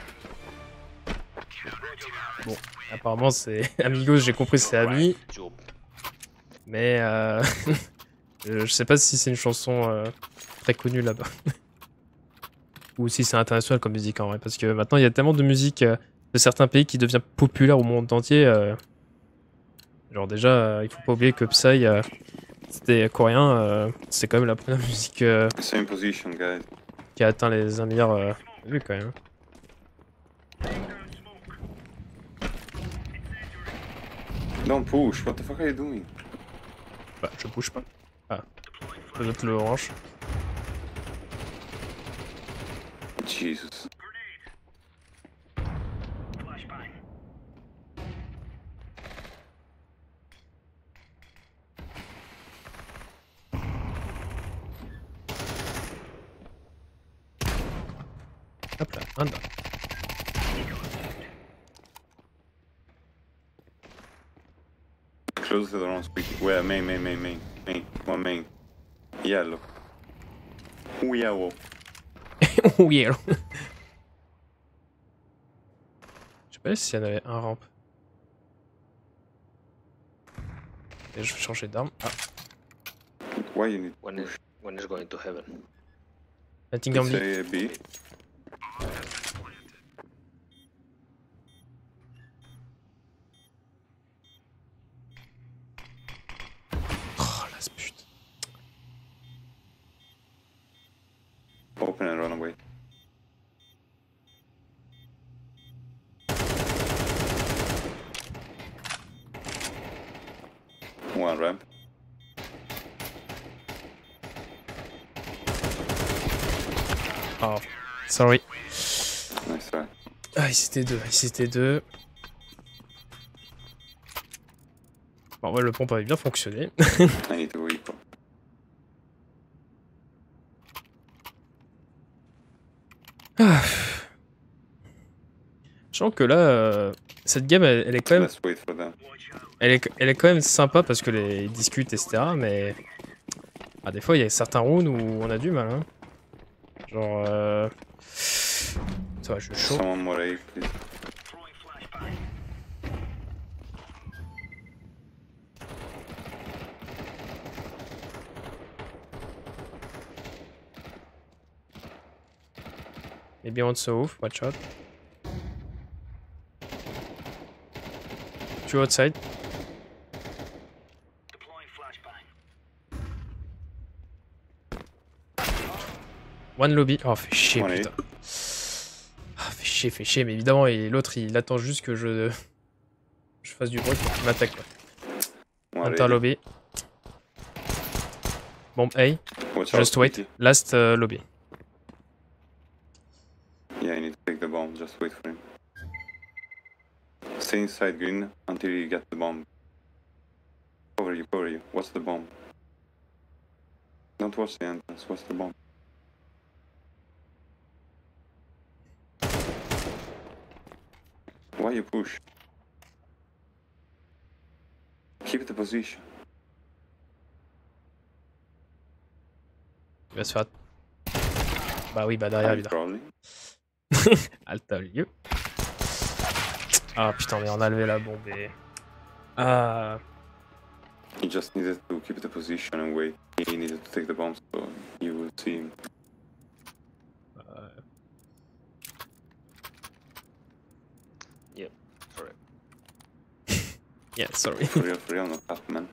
Bon, apparemment, c'est... Amigos, j'ai compris, c'est ami.
Job.
Mais je sais pas si c'est une chanson très connue là-bas. Ou si c'est international comme musique en vrai. Parce que maintenant il y a tellement de musique de certains pays qui devient populaire au monde entier. Genre déjà, il faut pas oublier que Psy, c'était coréen. C'est quand même la première musique
Same position, guys.
qui a atteint les 1 milliard vues quand même.
Don't push, what the fuck are you doing?
Bah, je bouge pas. Ah, peut-être le orange.
Jesus.
Hop là, un dedans.
Close to the wrong speed. Where? Main. One main. Yellow. Ooh, yellow.
Oui, alors. Je sais pas s'il y en avait un ramp. Et je vais changer d'arme. Ah,
Why you need
One is going to heaven.
Hunting on B.
say B?
Oh la pute.
Open and run away. One ramp.
Oh, sorry.
Nice try.
Ah, ici c'était deux. Bon, ouais, le pompe avait bien fonctionné.
I need to repo.
Ah. Je sens que là, cette game, elle est quand même,
Let's wait for them.
elle est quand même sympa parce que les discutes, etc. Mais ah, des fois, il y a certains rounds où on a du mal. Hein. Genre, Ça va, je suis chaud.
Someone more A, please.
Maybe on the roof, watch out. Two outside. One lobby. Oh, fait chier,
One
putain. Ah, fait chier, mais évidemment, et l'autre il attend juste que je fasse du bruit pour qu'il m'attaque.
One
Hunter
ready.
lobby. Bomb A.
Watch out,
Just wait.
Kitty.
Last lobby.
Yeah, you need to take the bomb. Just wait for him. Stay inside green until you get the bomb. Cover you, cover you. What's the bomb? Don't watch the entrance. What's the bomb? Why you push? Keep the position.
Il va se faire. Bah oui, bah derrière,
I'm
évidemment.
crawling.
Alta lieu. Ah putain, mais on a levé la bombe et. Ah.
He just needed to keep the position and wait. He needed to take the bomb, so you will see him.
Yep, sorry.
Yeah, sorry.
For real, not that, man.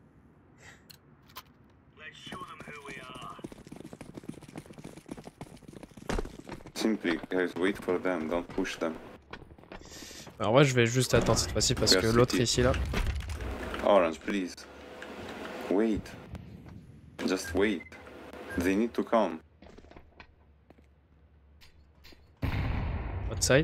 Simply, guys, wait for them, don't push them.
Alors, moi, je vais juste attendre cette fois-ci parce que l'autre ici là.
Orange, please. Wait. Just wait. They need to come.
Outside.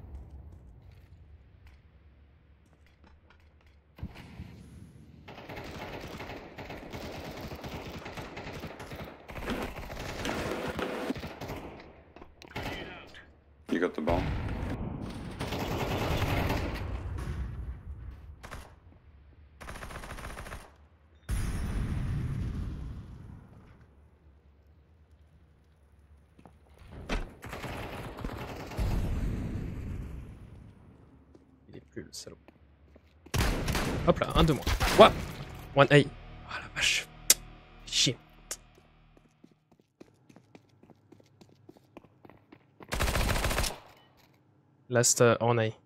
You got the bomb.
Il est plus le salaud. Hop là, un de moins. What? One A. Oh la vache. Chier. Last on A.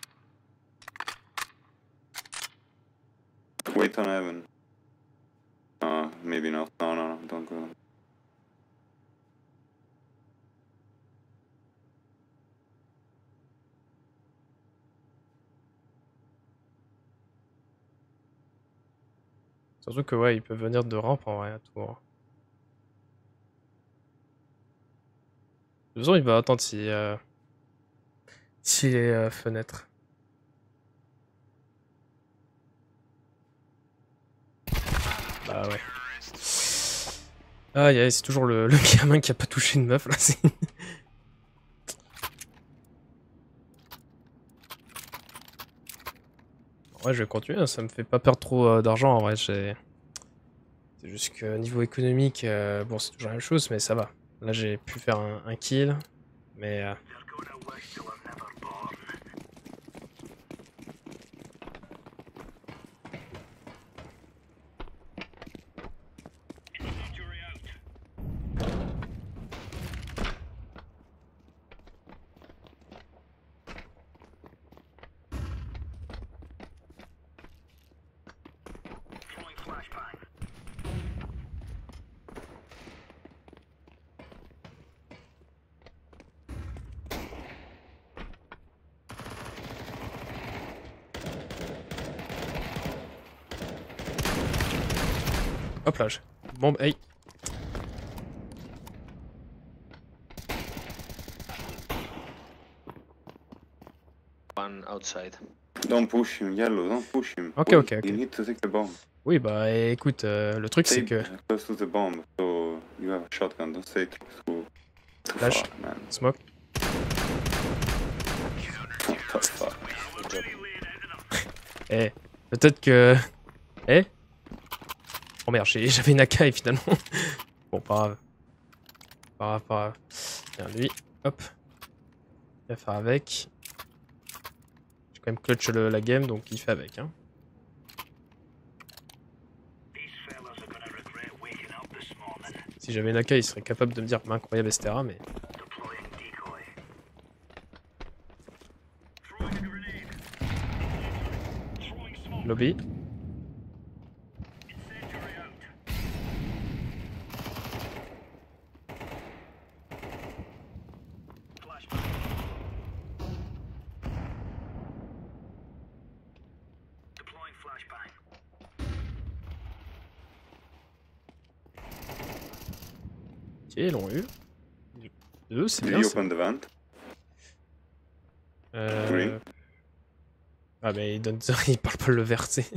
Wait on heaven. Maybe not. No, don't go.
Surtout que ouais, ils peuvent venir de rampe en vrai à tout. De toute façon, il va attendre si les fenêtres. Bah ouais. Aïe aïe, c'est toujours le gamin qui a pas touché une meuf là. En vrai, je vais continuer, hein, ça me fait pas perdre trop d'argent en vrai. C'est juste que niveau économique, bon, c'est toujours la même chose, mais ça va. Là, j'ai pu faire un kill, mais. Hop là, bombe, hey.
One outside.
Don't push him, yellow, don't push him.
Okay,
Wait,
okay.
You need to take the bomb.
Oui, bah écoute, le truc c'est
Stay
que.
close to the bomb, so you have a shotgun. Don't stay too
Flash.
far, man.
Smoke.
What the fuck?
Good job.
Eh, peut-être que. Eh? Oh merde, j'avais une AK et finalement. Bon, pas grave. Pas grave. Tiens, lui, hop. Il va faire avec. J'ai quand même clutch la game, donc il fait avec. Hein. Si j'avais Naka, il serait capable de me dire incroyable, etc. Mais... Lobby. Ok, ils l'ont eu. Deux, c'est
Did
bien.
you
Ça.
open the vent? Green.
Ah mais il donne... il parle pas le vert, tu sais.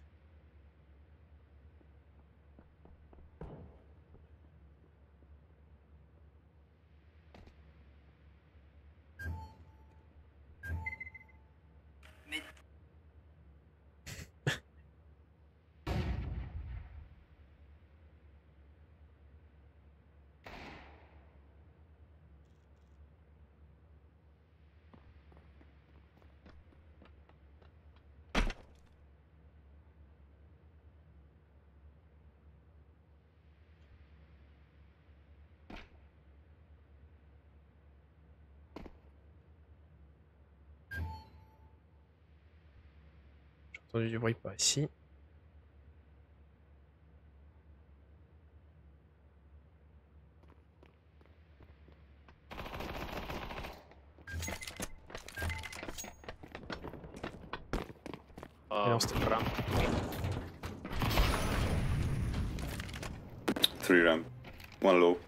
J'ai entendu du bruit par ici. non, c'était
Ramp.
3 ramp. 1 low.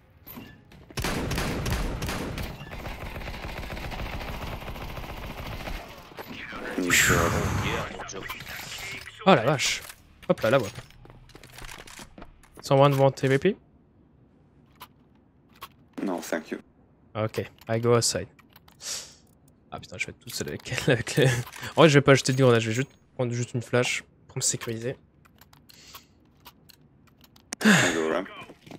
Yeah, joke.
Oh la vache. Hop là, la voix. Someone want TVP?
No, thank you.
Ok, I go outside. Ah putain, je vais être tout seul avec elle. En vrai, je vais pas acheter de grenade, je vais juste prendre juste une flash pour me sécuriser.
I go ramp.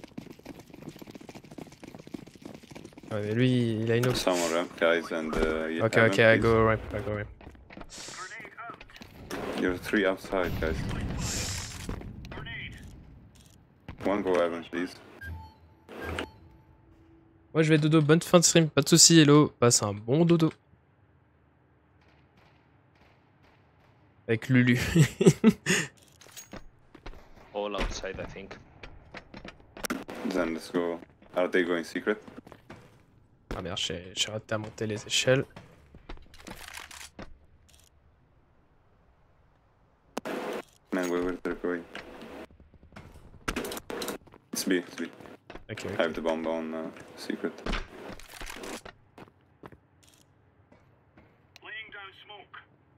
Ouais, mais lui, il a une autre.
Some on ramp, guys, and yeah,
Ok,
heaven,
ok, I
please.
go ramp, I go ramp.
You're 3 outside, guys. 1 go heaven, please.
Ouais, je vais dodo, bonne fin de stream, pas de soucis, hello. Passe un bon dodo. Avec Lulu.
All outside, I think.
Then let's go. Are they going secret?
Ah merde, j'ai raté à monter les échelles.
Man, where they're going? It's B, it's B.
Ok,
I
ok.
have the bomb on secret.
Laying down smoke.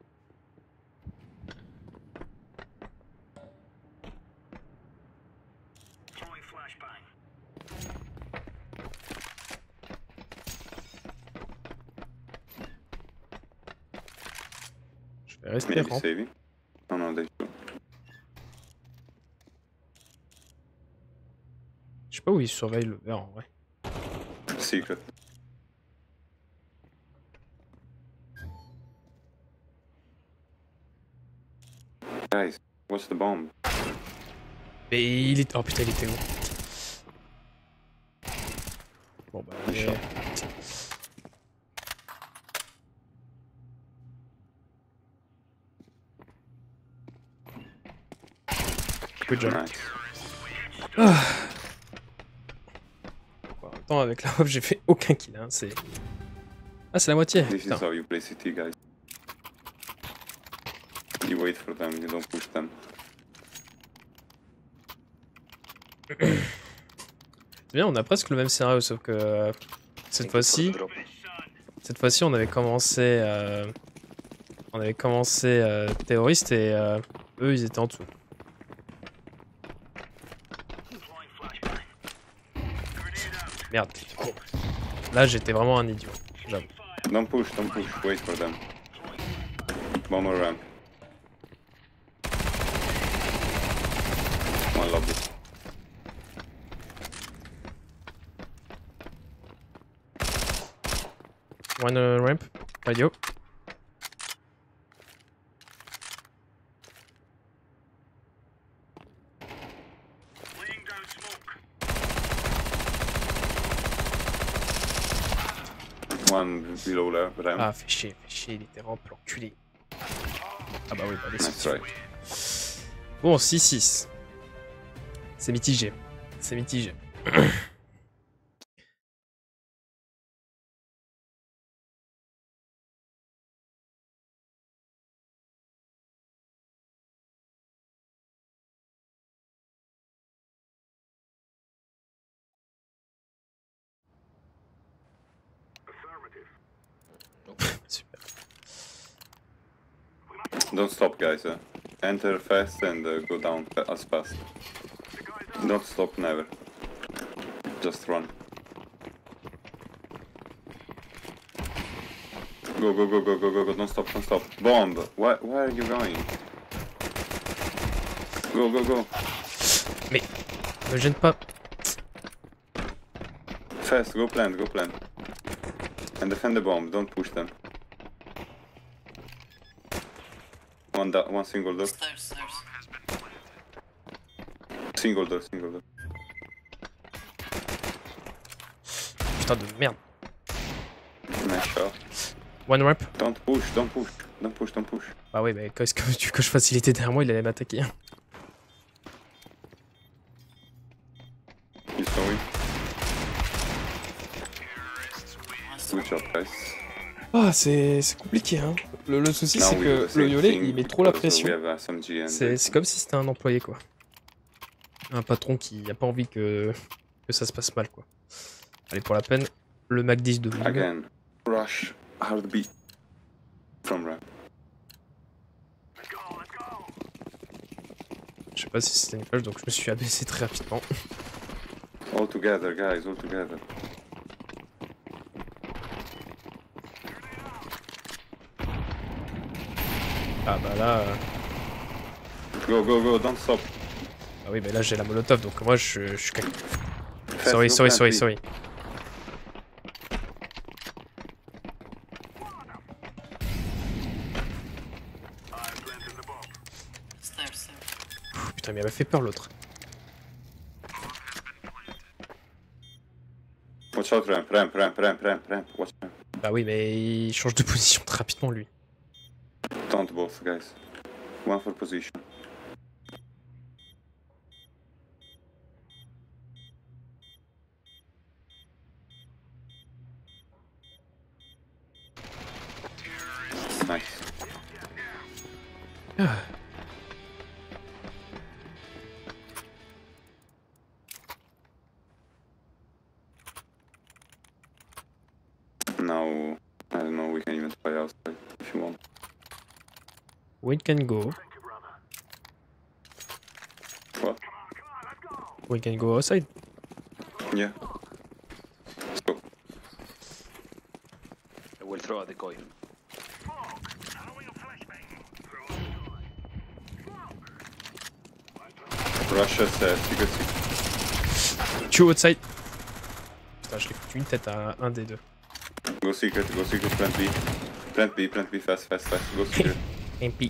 Throwing flashbang.
Je vais rester
Maybe
ramp.
saving? Oh no, they shoot.
Je sais pas où il surveille le vert en vrai.
Secret. Guys, what's the bomb?
Et il est... Oh putain, il était où? Bon bah...
Il shot.
Good job.
Nice.
Bon, en même temps, avec la hop, j'ai fait aucun kill. Hein, c'est... Ah, c'est la moitié.
This is
Putain.
how you play CT, guys. You wait for them, you don't push them.
C'est bien, on a presque le même scénario, sauf que cette fois-ci, on avait commencé, terroriste et eux, ils étaient en dessous.
Deploying flashbang.
Merde. Là, j'étais vraiment un idiot. J'avoue.
Don't push, wait for them. Bomb or ramp. One lobby.
One ramp. Radio.
Laying down smoke.
One below there, ramp.
Ah, fais chier, il était ramp, l'enculé. Ah bah oui, bah allez,
Nice
c'est
try.
bon, 6-6. C'est mitigé. C'est mitigé.
Affirmative.
Super.
Don't stop, guys. Enter fast and go down as fast. Don't stop, never. Just run. Go, go, go, go, go, go, go. Don't stop, don't stop. Bomb! Where are you going? Go, go, go.
Me gêne pas.
Fast, go plant, go plant. And defend the bomb, don't push them. One single door.
Stairs.
Single door, single door.
Putain de merde.
Nice shot.
One ramp.
Don't push, don't push. Don't push, don't push.
Bah oui, mais qu'est-ce que tu veux que je fasse? Il était derrière moi, il allait m'attaquer.
You saw it. Good job, guys.
Ah, c'est compliqué, hein. Le souci,
Now
c'est
we do the
que le
same
violet,
thing
il met trop la
because
pression.
we have SMG and
C'est comme si c'était un employé, quoi. Un patron qui a pas envie que ça se passe mal, quoi. Allez, pour la peine, le Mac 10 de Blue.
again. Rush, hard beat. From ramp.
Let's go, let's go.
Je sais pas si c'était une flash, donc je me suis abaissé très rapidement.
All together, guys, all together.
Ah bah là...
Go, go, go, don't stop.
Ah oui, mais là j'ai la molotov, donc moi je suis...
Fast,
Sorry,
go
sorry,
plant
sorry,
B.
sorry.
I'm planting the bomb.
Stairs.
Putain, mais il m'a fait peur l'autre.
Watch out, ramp, ramp, ramp, ramp, ramp, ramp. Watch ramp.
Bah oui, mais il change de position très rapidement, lui.
Don't both, guys. One for position. Nice.
Ah.
Now, I don't know, we can even try outside if you want.
We can go.
What?
We can go outside.
Yeah. Let's go.
I will throw a decoy.
Throwing a flashbang.
Russia says, you can see.
Tu outside. Putain, je l'ai foutu une tête à un des deux.
Go secret, plant B. Plant B, fast, fast, fast. Go secret.
MP.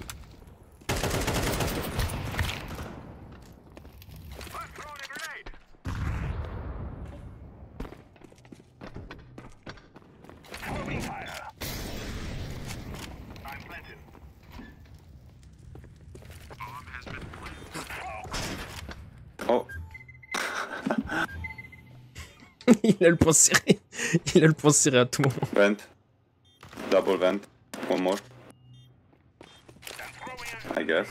I'm throwing a grenade. Throwing fire. I'm planted. Bomb has been planted.
Oh,
Il a le point serré. Il a le point serré à tout moment.
vent. Double vent. One more,
I'm throwing a
I guess.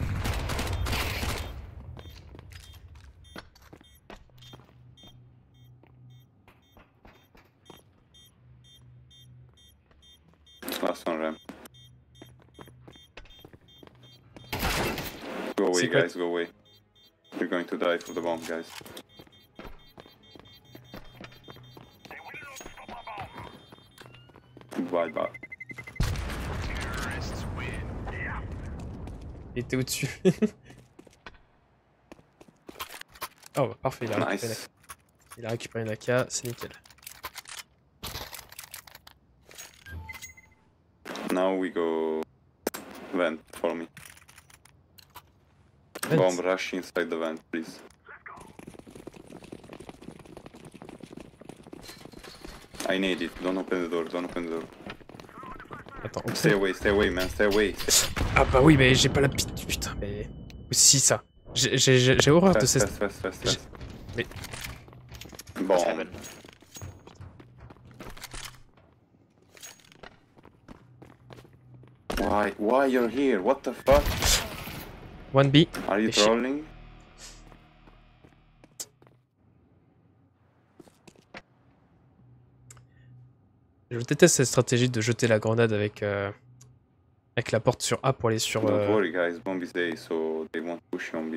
Last one ramp. Go away,
Secret.
guys, go away. You're going to die for the bomb, guys.
They will not stop a bomb.
Bye bye.
Terrorists win. Yeah.
Il était au-dessus. Oh, bah, parfait,
Nice.
il a récupéré une AK, c'est nickel.
Now we go vent, follow me.
Vent.
Bomb, rush inside the vent, please. I need it, don't open the door, don't open the door.
Attends,
Stay away, man, stay away.
Ah bah oui, mais j'ai pas la pite, putain, mais... Aussi ça. J'ai horreur de
Fast,
ces...
fast.
Mais...
Bomb.
Seven.
Why you're here? What the fuck?
1B.
Are you
Et shit.
trolling?
Je déteste cette stratégie de jeter la grenade avec la porte sur A pour aller sur...
Don't worry guys, bomb is A, so they won't push you on B.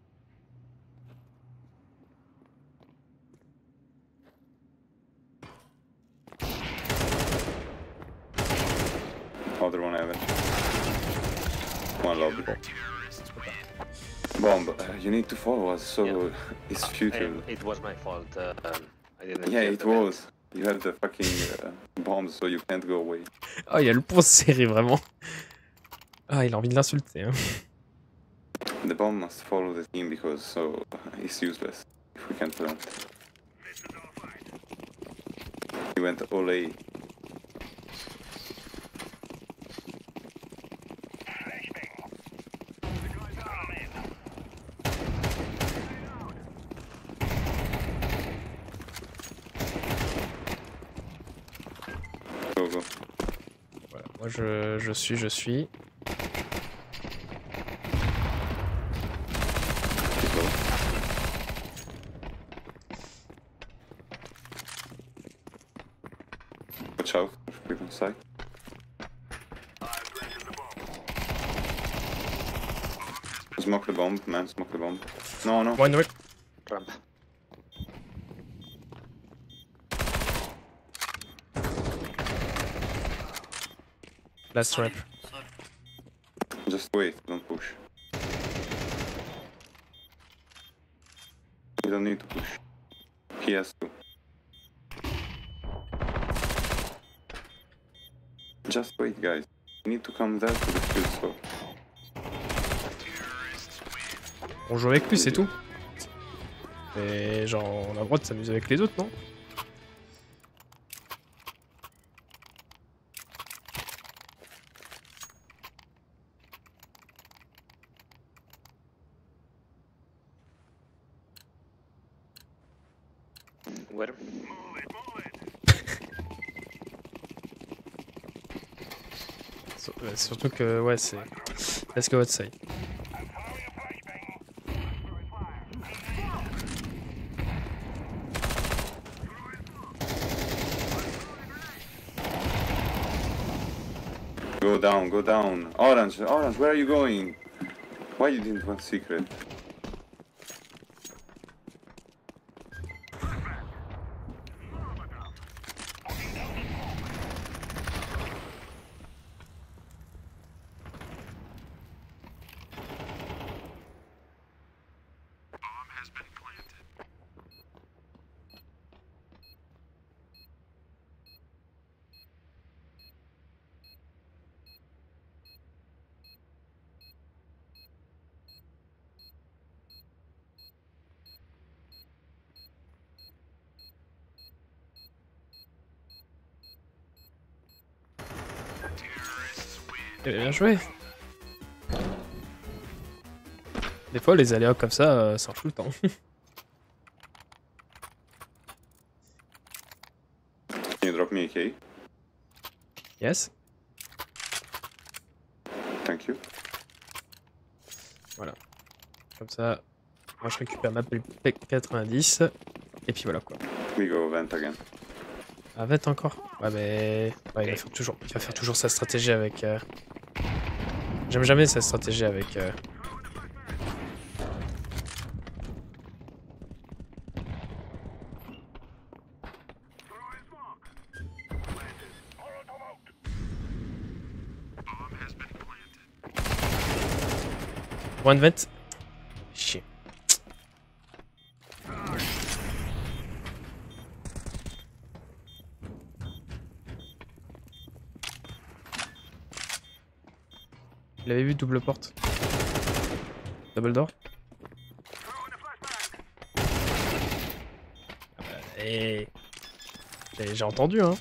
Other one heaven. One lobby. Bomb, you need to follow us, so
Yeah.
it's futile.
It was my fault. I didn't
Yeah,
hear
it
the vent.
was. You have the fucking bomb, so you can't go away.
Ah, il y a le point serré, vraiment. Ah, il a envie de l'insulter, hein.
The bomb must follow the team because so it's useless if we can't plant. He went all A. Go, go.
Voilà, moi je suis.
Keep low. Watch out, people inside. Smoke the bomb, man, smoke the bomb. No, no.
One way.
Ramp.
Last ramp.
Just wait, don't push. You don't need to push. He has to. Just wait, guys. You need to come there to the field so.
On joue avec lui, c'est tout. Et genre, on a le droit de s'amuser avec les autres, non?
Where?
Surtout que, ouais, c'est... Let's go outside.
Go down, go down. Orange, orange, where are you going? Why you didn't want secret?
Bomb has been planted.
Bien joué. Des fois, les aléas comme ça marche tout le temps.
Can you drop me a key?
Yes.
Thank you.
Voilà. Comme ça, moi je récupère ma P90. Et puis voilà quoi.
We go vent again.
Avec encore. Ouais mais... Ouais, il va faire toujours sa stratégie avec... J'aime jamais sa stratégie avec...
Bomb has been planted.
One vent. Chier. Il avait vu double porte. Double door. Et j'ai entendu, hein.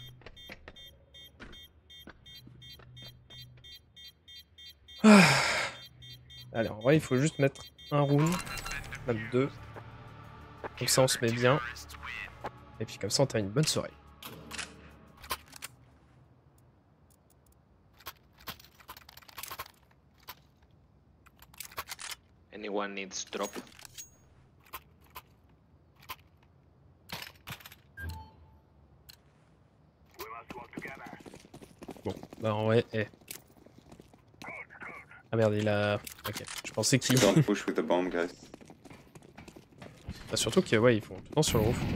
Ah. Allez, en vrai, il faut juste mettre un round, même deux. Comme ça, on se met bien. Et puis comme ça, on termine une bonne soirée.
Anyone needs drop?
Bon, bah en vrai, Ah merde, il a... Ok, je pensais qu'il...
Don't push with the bomb, guys.
Bah, surtout qu'ils ouais, ils font tout le temps sur le roof. Donc...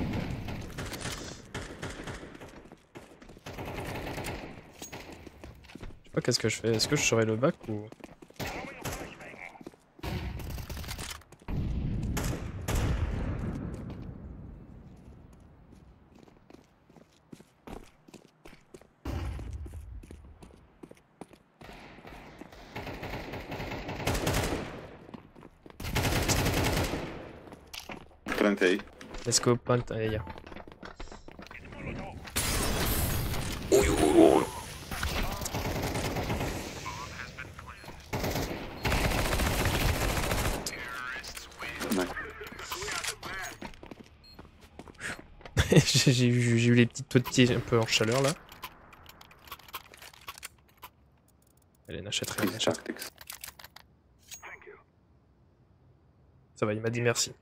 Je sais pas qu'est-ce que je fais. Est-ce que je serai le bac ou...
Plant A.
Let's go, punt, allez, gars. J'ai eu les petites toits de pied un peu en chaleur là. Allez, n'achète rien, n'achète rien.
Tactics.
Ça va, il m'a dit merci.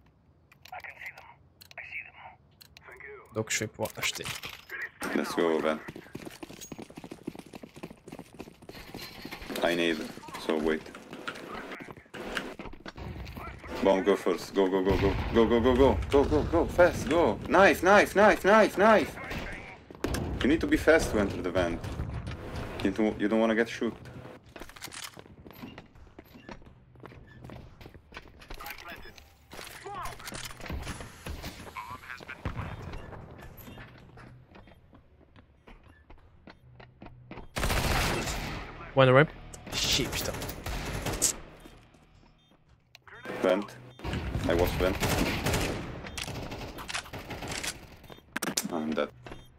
Donc je vais pouvoir acheter.
Let's go, Ben. I need, so wait. Bomb, go first. Go, go, go, go. Go, go, go, go. Go, go, go. Fast, go. Knife, knife, knife, knife, knife. You need to be fast to enter the vent. You don't want to get shoot.
One rep. Shit, putain.
Vent. I was vent. I'm dead.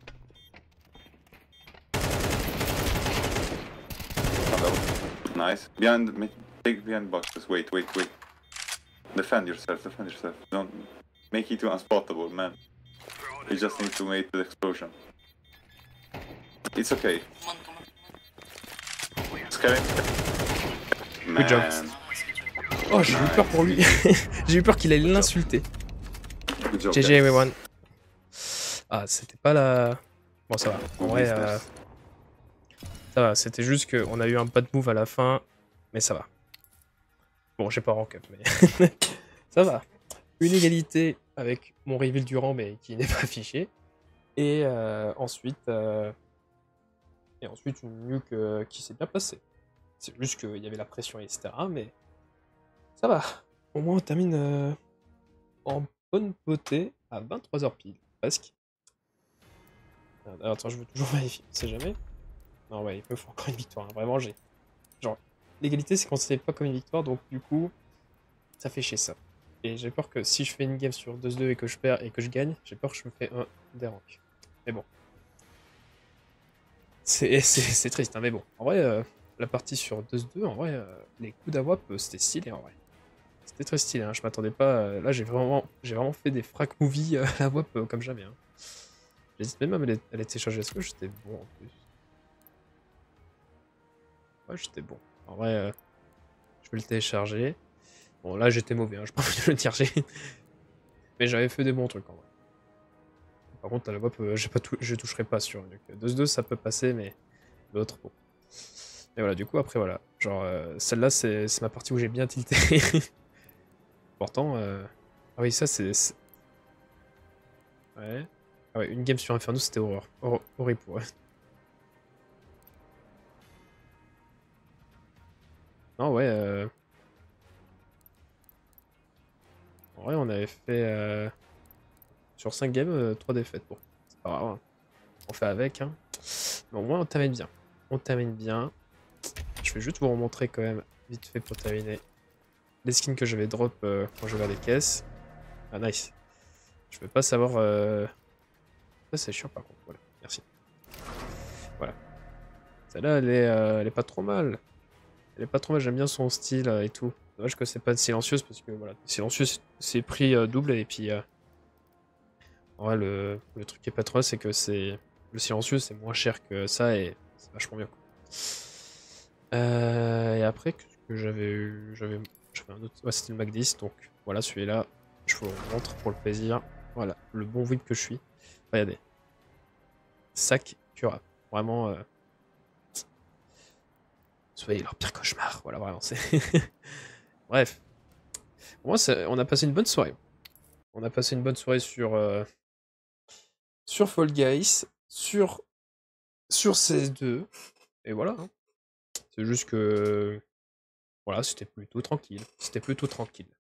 Hello. Nice. Behind me. Take behind boxes. Wait, wait, wait. Defend yourself, defend yourself. Don't make it too unspotable, man. You just need to make the explosion. It's okay. Scary. Man.
job. Oh, j'ai eu peur pour lui. J'ai eu peur qu'il allait l'insulter.
Good job,
GG
guys.
everyone. Ah, c'était pas la... Bon, ça va. En
Good
vrai,
business.
ça va. C'était juste qu'on a eu un bad move à la fin. Mais ça va. Bon, j'ai pas rank up, mais... ça va. Une égalité avec mon reveal du rang, mais qui n'est pas affiché. Et ensuite... Et ensuite, une nuque qui s'est bien passée. C'est juste qu'il y avait la pression, etc. Mais ça va. Au moins, on termine en bonne beauté à 23h pile, presque. Alors, attends, je veux toujours vérifier, on sait jamais. Non, ouais, il me faut encore une victoire. Hein. Vraiment, j'ai... Genre, l'égalité, c'est quand c'est pas comme une victoire, donc du coup, ça fait chier ça. Et j'ai peur que si je fais une game sur 2-2 et que je perds et que je gagne, j'ai peur que je me fais un des ranks. Mais bon. C'est triste, hein, mais bon. En vrai, la partie sur 2-2, en vrai, les coups d'AWAP, c'était stylé, en vrai. C'était très stylé, hein, je m'attendais pas... là, j'ai vraiment fait des frac movies à la WAP comme jamais. Hein. J'hésite même à me les télécharger. Est-ce que j'étais bon, en plus? Ouais, j'étais bon. En vrai, je vais le télécharger. Bon, là, j'étais mauvais, hein, je peux pas le dire. Mais j'avais fait des bons trucs, en vrai. Par contre, à la WAP, je toucherai pas sur une 2-2, ça peut passer, mais l'autre, bon. Et voilà, du coup, après, voilà. Genre, celle-là, c'est ma partie où j'ai bien tilté. Pourtant, ah oui, ça, c'est... Ouais. Ah ouais, une game sur Inferno, c'était horreur. Horrible pour eux. Non, ouais, en vrai, on avait fait... Sur 5 games, 3 défaites. Bon, c'est pas grave. Hein. On fait avec, hein. Mais au moins, on termine bien. On termine bien. Je je vais juste vous remontrer quand même, vite fait pour terminer, les skins que j'avais drop quand j'ai ouvert les caisses. Ah, nice. Je veux pas savoir... Ça, c'est chiant par contre. Voilà, merci. Voilà. Celle-là, elle est pas trop mal. Elle est pas trop mal, j'aime bien son style et tout. Dommage que c'est pas de silencieuse parce que voilà, silencieuse c'est prix double et puis ouais, le truc qui est pas trop c'est que c'est le silencieux c'est moins cher que ça et c'est vachement bien. Et après que j'avais eu, j'avais un autre, ouais, c'était le Mac 10 donc voilà celui-là, je vous le montre pour le plaisir. Voilà, le bon whip que je suis. Regardez, sac Cura, vraiment. Soyez leur pire cauchemar, voilà vraiment c'est. Bref. Pour moi, on a passé une bonne soirée. On a passé une bonne soirée sur Fall Guys, sur CS2, et voilà. Hein. C'est juste que voilà, c'était plutôt tranquille. C'était plutôt tranquille.